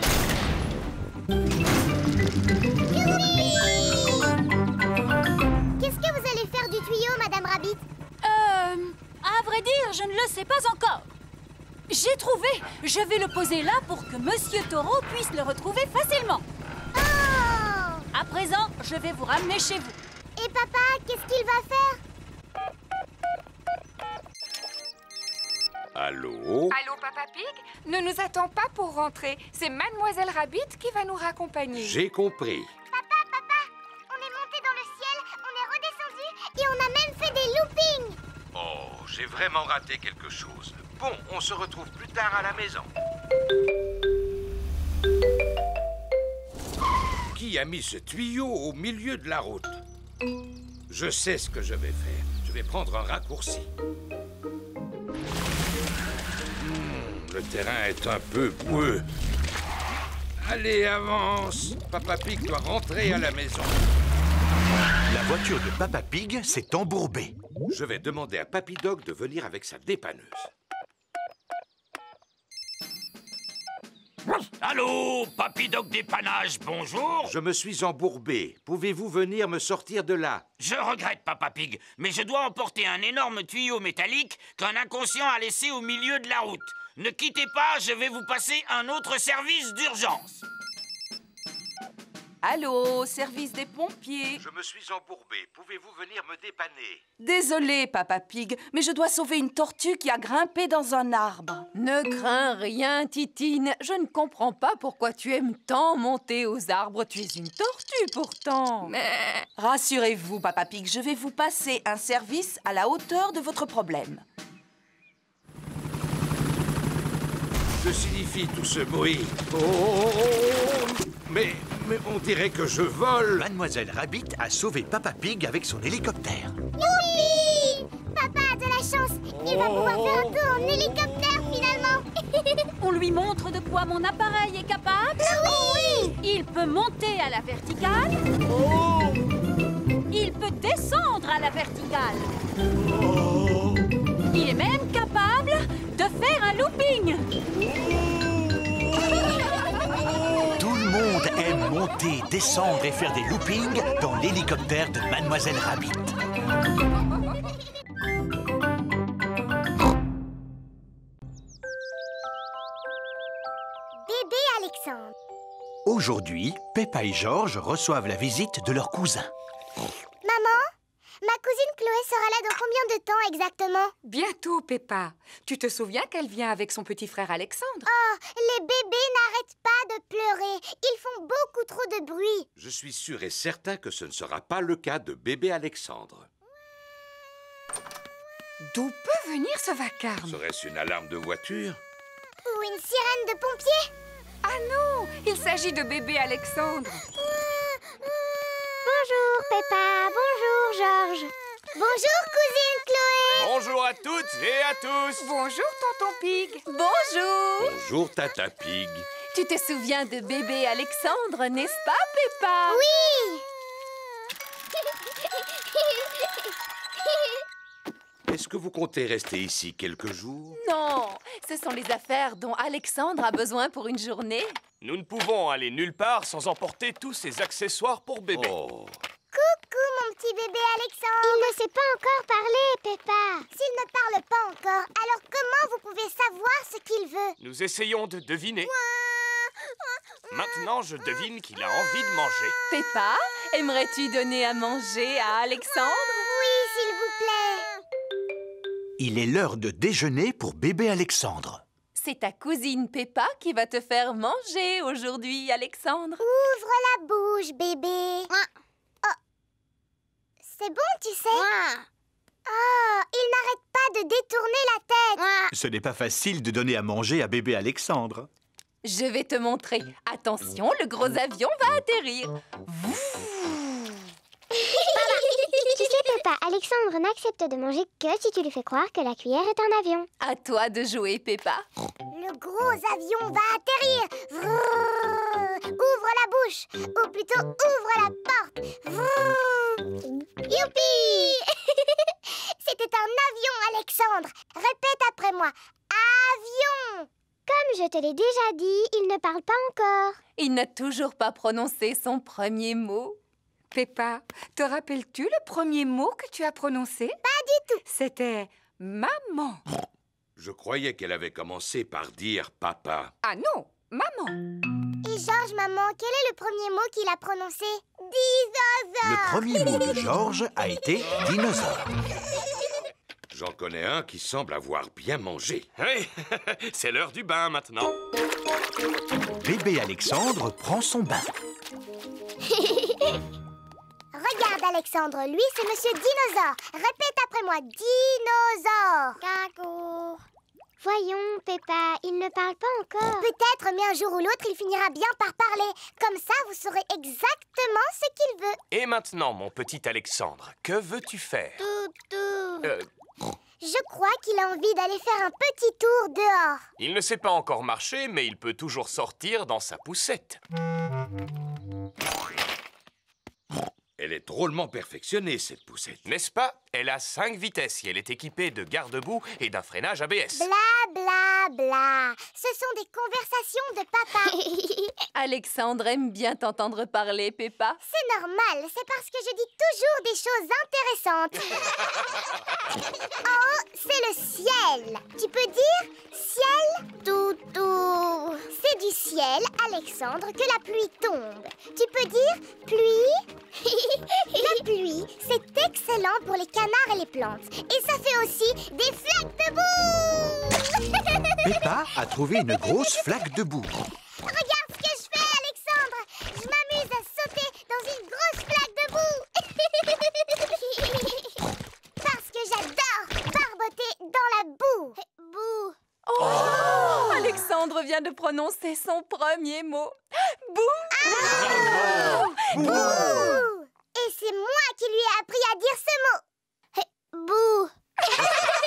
Qu'est-ce que vous allez faire du tuyau, Madame Rabbit? Euh... À vrai dire, je ne le sais pas encore. J'ai trouvé. Je vais le poser là pour que Monsieur Taureau puisse le retrouver facilement. Oh! À présent, je vais vous ramener chez vous. Et papa, qu'est-ce qu'il va faire? Allô? Allô, Papa Pig? Ne nous attends pas pour rentrer. C'est Mademoiselle Rabbit qui va nous raccompagner. J'ai compris. Papa, papa, on est monté dans le ciel, on est redescendu et on a même fait des loopings. Oh, j'ai vraiment raté quelque chose. Bon, on se retrouve plus tard à la maison. Qui a mis ce tuyau au milieu de la route? Je sais ce que je vais faire. Je vais prendre un raccourci. Hmm, le terrain est un peu boueux. Allez, avance. Papa Pig doit rentrer à la maison. La voiture de Papa Pig s'est embourbée. Je vais demander à Papy Dog de venir avec sa dépanneuse. Allô, Papy Dog dépannage, bonjour. Je me suis embourbé. Pouvez-vous venir me sortir de là? Je regrette, Papa Pig, mais je dois emporter un énorme tuyau métallique qu'un inconscient a laissé au milieu de la route. Ne quittez pas, je vais vous passer un autre service d'urgence. Allô, service des pompiers. Je me suis embourbé. Pouvez-vous venir me dépanner? Désolé, Papa Pig, mais je dois sauver une tortue qui a grimpé dans un arbre. Ne crains rien, Titine. Je ne comprends pas pourquoi tu aimes tant monter aux arbres. Tu es une tortue, pourtant. Mais rassurez-vous, Papa Pig, je vais vous passer un service à la hauteur de votre problème. Que signifie tout ce bruit? Oh, oh, oh, oh. Mais, mais on dirait que je vole. Mademoiselle Rabbit a sauvé Papa Pig avec son hélicoptère. Youpi! Il va pouvoir faire un tour en hélicoptère finalement. On lui montre de quoi mon appareil est capable? Oui! Il peut monter à la verticale. Oh! Il peut descendre à la verticale. Oh! Il est même capable de faire un looping. Tout le monde aime monter, descendre et faire des loopings dans l'hélicoptère de Mademoiselle Rabbit. Bébé Alexandre. Aujourd'hui, Peppa et George reçoivent la visite de leur cousin. Maman, ma cousine Chloé sera là dans combien de temps exactement? Bientôt, Peppa. Tu te souviens qu'elle vient avec son petit frère Alexandre? Oh, les bébés n'arrêtent pas de pleurer. Ils font beaucoup trop de bruit. Je suis sûr et certain que ce ne sera pas le cas de bébé Alexandre. D'où peut venir ce vacarme? Serait-ce une alarme de voiture? Ou une sirène de pompiers? Ah non, il s'agit de bébé Alexandre. Bonjour Peppa, bonjour George. Bonjour cousine Chloé. Bonjour à toutes et à tous. Bonjour tonton Pig. Bonjour. Bonjour Tata Pig. Tu te souviens de bébé Alexandre, n'est-ce pas, Peppa? Oui. Est-ce que vous comptez rester ici quelques jours? Non, ce sont les affaires dont Alexandre a besoin pour une journée. Nous ne pouvons aller nulle part sans emporter tous ces accessoires pour bébé. Oh. Coucou mon petit bébé Alexandre. Il ne sait pas encore parler, Peppa. S'il ne parle pas encore, alors comment vous pouvez savoir ce qu'il veut? Nous essayons de deviner. Maintenant, je devine qu'il a envie de manger. Peppa, aimerais-tu donner à manger à Alexandre? Oui, s'il vous plaît. Il est l'heure de déjeuner pour bébé Alexandre. C'est ta cousine Peppa qui va te faire manger aujourd'hui, Alexandre. Ouvre la bouche, bébé. Oh. C'est bon, tu sais. Oh, il n'arrête pas de détourner la tête. Ce n'est pas facile de donner à manger à bébé Alexandre. Je vais te montrer. Attention, le gros avion va atterrir. Tu sais, Peppa, Alexandre n'accepte de manger que si tu lui fais croire que la cuillère est un avion. À toi de jouer, Peppa. Le gros avion va atterrir. Vrrr. Ouvre la bouche. Ou plutôt, ouvre la porte. Vrrr. Youpi. C'était un avion, Alexandre. Répète après moi. Avion. Comme je te l'ai déjà dit, il ne parle pas encore. Il n'a toujours pas prononcé son premier mot. Peppa, te rappelles-tu le premier mot que tu as prononcé? Pas du tout. C'était maman. Je croyais qu'elle avait commencé par dire papa. Ah non, maman. Et Georges, maman, quel est le premier mot qu'il a prononcé? Dinosaure. Le premier mot de Georges a été dinosaure. J'en connais un qui semble avoir bien mangé. Hey, c'est l'heure du bain maintenant. Bébé Alexandre prend son bain. Regarde, Alexandre, lui, c'est Monsieur Dinosaure. Répète après moi, dinosaure. Caco. Voyons, Peppa, il ne parle pas encore. Peut-être, mais un jour ou l'autre, il finira bien par parler. Comme ça, vous saurez exactement ce qu'il veut. Et maintenant, mon petit Alexandre, que veux-tu faire? Toutou. Euh, Je crois qu'il a envie d'aller faire un petit tour dehors. Il ne sait pas encore marcher, mais il peut toujours sortir dans sa poussette. Elle est drôlement perfectionnée, cette poussette. N'est-ce pas? Elle a cinq vitesses et elle est équipée de garde-boue et d'un freinage A B S. Bla bla bla. Ce sont des conversations de papa. Alexandre aime bien t'entendre parler, Peppa. C'est normal, c'est parce que je dis toujours des choses intéressantes. En haut, c'est le ciel. Tu peux dire ciel, toutou. C'est du ciel, Alexandre, que la pluie tombe. Tu peux dire pluie. La pluie, c'est excellent pour les canards et les plantes. Et ça fait aussi des flaques de boue. Peppa a trouvé une grosse flaque de boue. Regarde ce que je fais, Alexandre. Je m'amuse à sauter dans une grosse flaque de boue. Parce que j'adore barboter dans la boue. Boue. Oh, oh Alexandre vient de prononcer son premier mot. Bouh. Ah Bouh. Bouh. Et c'est moi qui lui ai appris à dire ce mot. Bouh.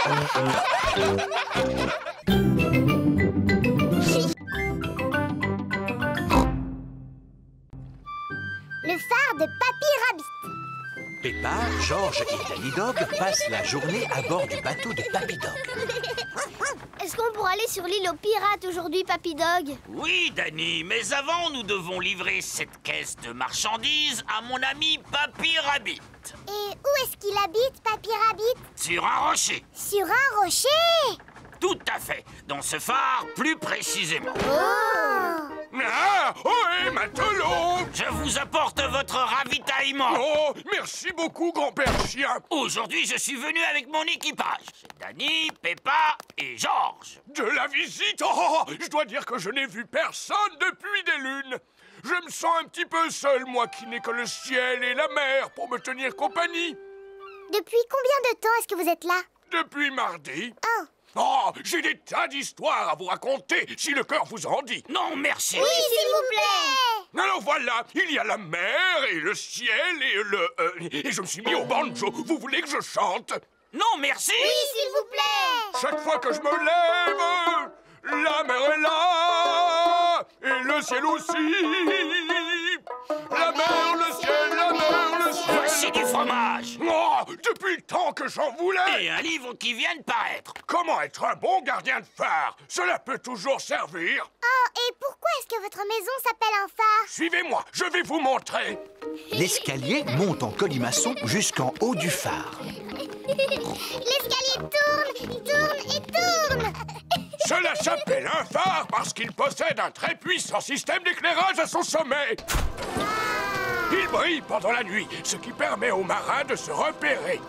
Le phare de Papy Rabbit. Peppa, George et Danny Dog passent la journée à bord du bateau de Papy Dog. Est-ce qu'on pourra aller sur l'île aux pirates aujourd'hui, Papy Dog? Oui, Danny, mais avant, nous devons livrer cette caisse de marchandises à mon ami Papy Rabbit. Et où est-ce qu'il habite, Papy Rabbit? Sur un rocher. Sur un rocher? Tout à fait. Dans ce phare, plus précisément. Oh! Ah, ohé, matelot! Je vous apporte votre ravitaillement. Oh, merci beaucoup, grand-père chien. Aujourd'hui, je suis venu avec mon équipage. Danny, Peppa et George. De la visite? Oh, je dois dire que je n'ai vu personne depuis des lunes. Je me sens un petit peu seul, moi qui n'ai que le ciel et la mer pour me tenir compagnie. Depuis combien de temps est-ce que vous êtes là? Depuis mardi. Oh. Oh, j'ai des tas d'histoires à vous raconter, si le cœur vous en dit. Non, merci. Oui, s'il vous plaît. Alors voilà, il y a la mer et le ciel et le... Euh, et je me suis mis au banjo. Vous voulez que je chante? Non, merci. Oui, s'il vous plaît. Chaque fois que je me lève, la mer est là et le ciel aussi. La mer, le ciel, la mer, le ciel. Voici du fromage. Oh, depuis le temps que j'en voulais. Et un livre qui vient de paraître. Comment être un bon gardien de phare? Cela peut toujours servir. Oh, et pourquoi est-ce que votre maison s'appelle un phare? Suivez-moi, je vais vous montrer. L'escalier monte en colimaçon jusqu'en haut du phare. L'escalier tourne, tourne et tourne. Cela s'appelle un phare parce qu'il possède un très puissant système d'éclairage à son sommet. Il brille pendant la nuit, ce qui permet aux marins de se repérer.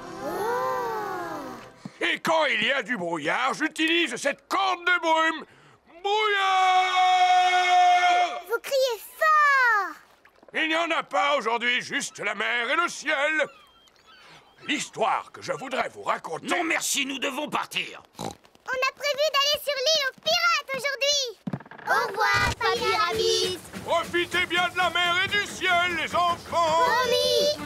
Et quand il y a du brouillard, j'utilise cette corne de brume. Brouillard! Vous criez fort! Il n'y en a pas aujourd'hui, juste la mer et le ciel. L'histoire que je voudrais vous raconter... Non, merci, nous devons partir. On a prévu d'aller sur l'île aux pirates aujourd'hui. Au revoir, Papy Rabbit. Profitez bien de la mer et du ciel, les enfants. Promis.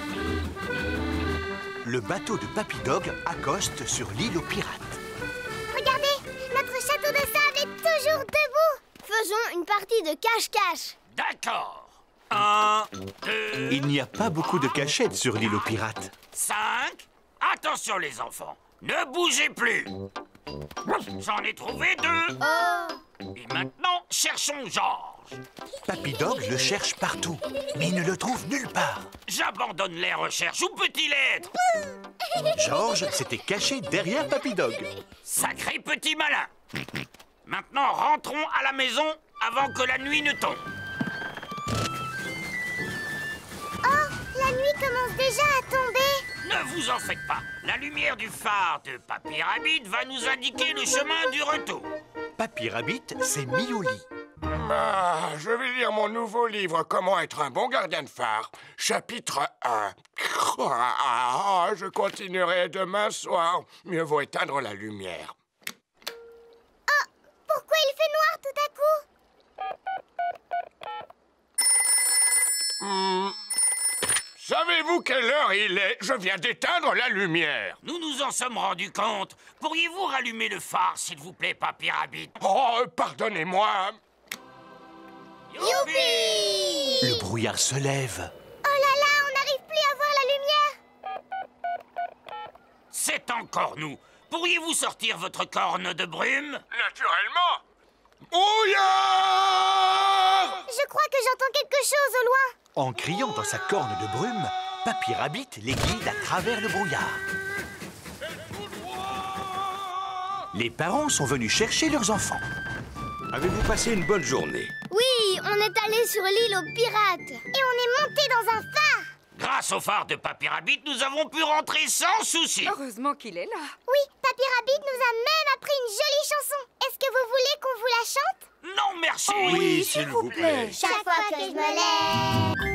Le bateau de Papy Dog accoste sur l'île aux pirates. Regardez, notre château de sable est toujours debout. Faisons une partie de cache-cache. D'accord. Un, deux... Il n'y a pas beaucoup de cachettes sur l'île aux pirates. Cinq. Attention, les enfants. Ne bougez plus. J'en ai trouvé deux. Oh. Et maintenant, cherchons George. Papy Dog le cherche partout, mais il ne le trouve nulle part. J'abandonne les recherches. Où peut-il être? George s'était caché derrière Papy Dog. Sacré petit malin. Maintenant, rentrons à la maison avant que la nuit ne tombe. Oh, la nuit commence déjà à tomber. Ne vous en faites pas. La lumière du phare de Papy Rabbit va nous indiquer le chemin du retour. Papy Rabbit s'est mis au lit. Ah, je vais lire mon nouveau livre « Comment être un bon gardien de phare », chapitre un. Ah, je continuerai demain soir. Mieux vaut éteindre la lumière. Oh, pourquoi il fait noir tout à coup? Hmm. Savez-vous quelle heure il est? Je viens d'éteindre la lumière. Nous nous en sommes rendus compte. Pourriez-vous rallumer le phare, s'il vous plaît, Papy Rabbit? Oh, pardonnez-moi. Youpi! Le brouillard se lève. Oh là là, on n'arrive plus à voir la lumière. C'est encore nous. Pourriez-vous sortir votre corne de brume? Naturellement. Brouillard! Je crois que j'entends quelque chose au loin. En criant dans sa corne de brume, Papy Rabbit les guide à travers le brouillard. Les parents sont venus chercher leurs enfants. Avez-vous passé une bonne journée? Oui, on est allé sur l'île aux pirates. Et on est monté dans un phare. Grâce au phare de Papy Rabbit, nous avons pu rentrer sans souci. Heureusement qu'il est là. Oui, Papy Rabbit nous a même appris une jolie chanson. Est-ce que vous voulez qu'on vous la chante? Non, merci. Oui, s'il vous plaît. Chaque fois que je me lève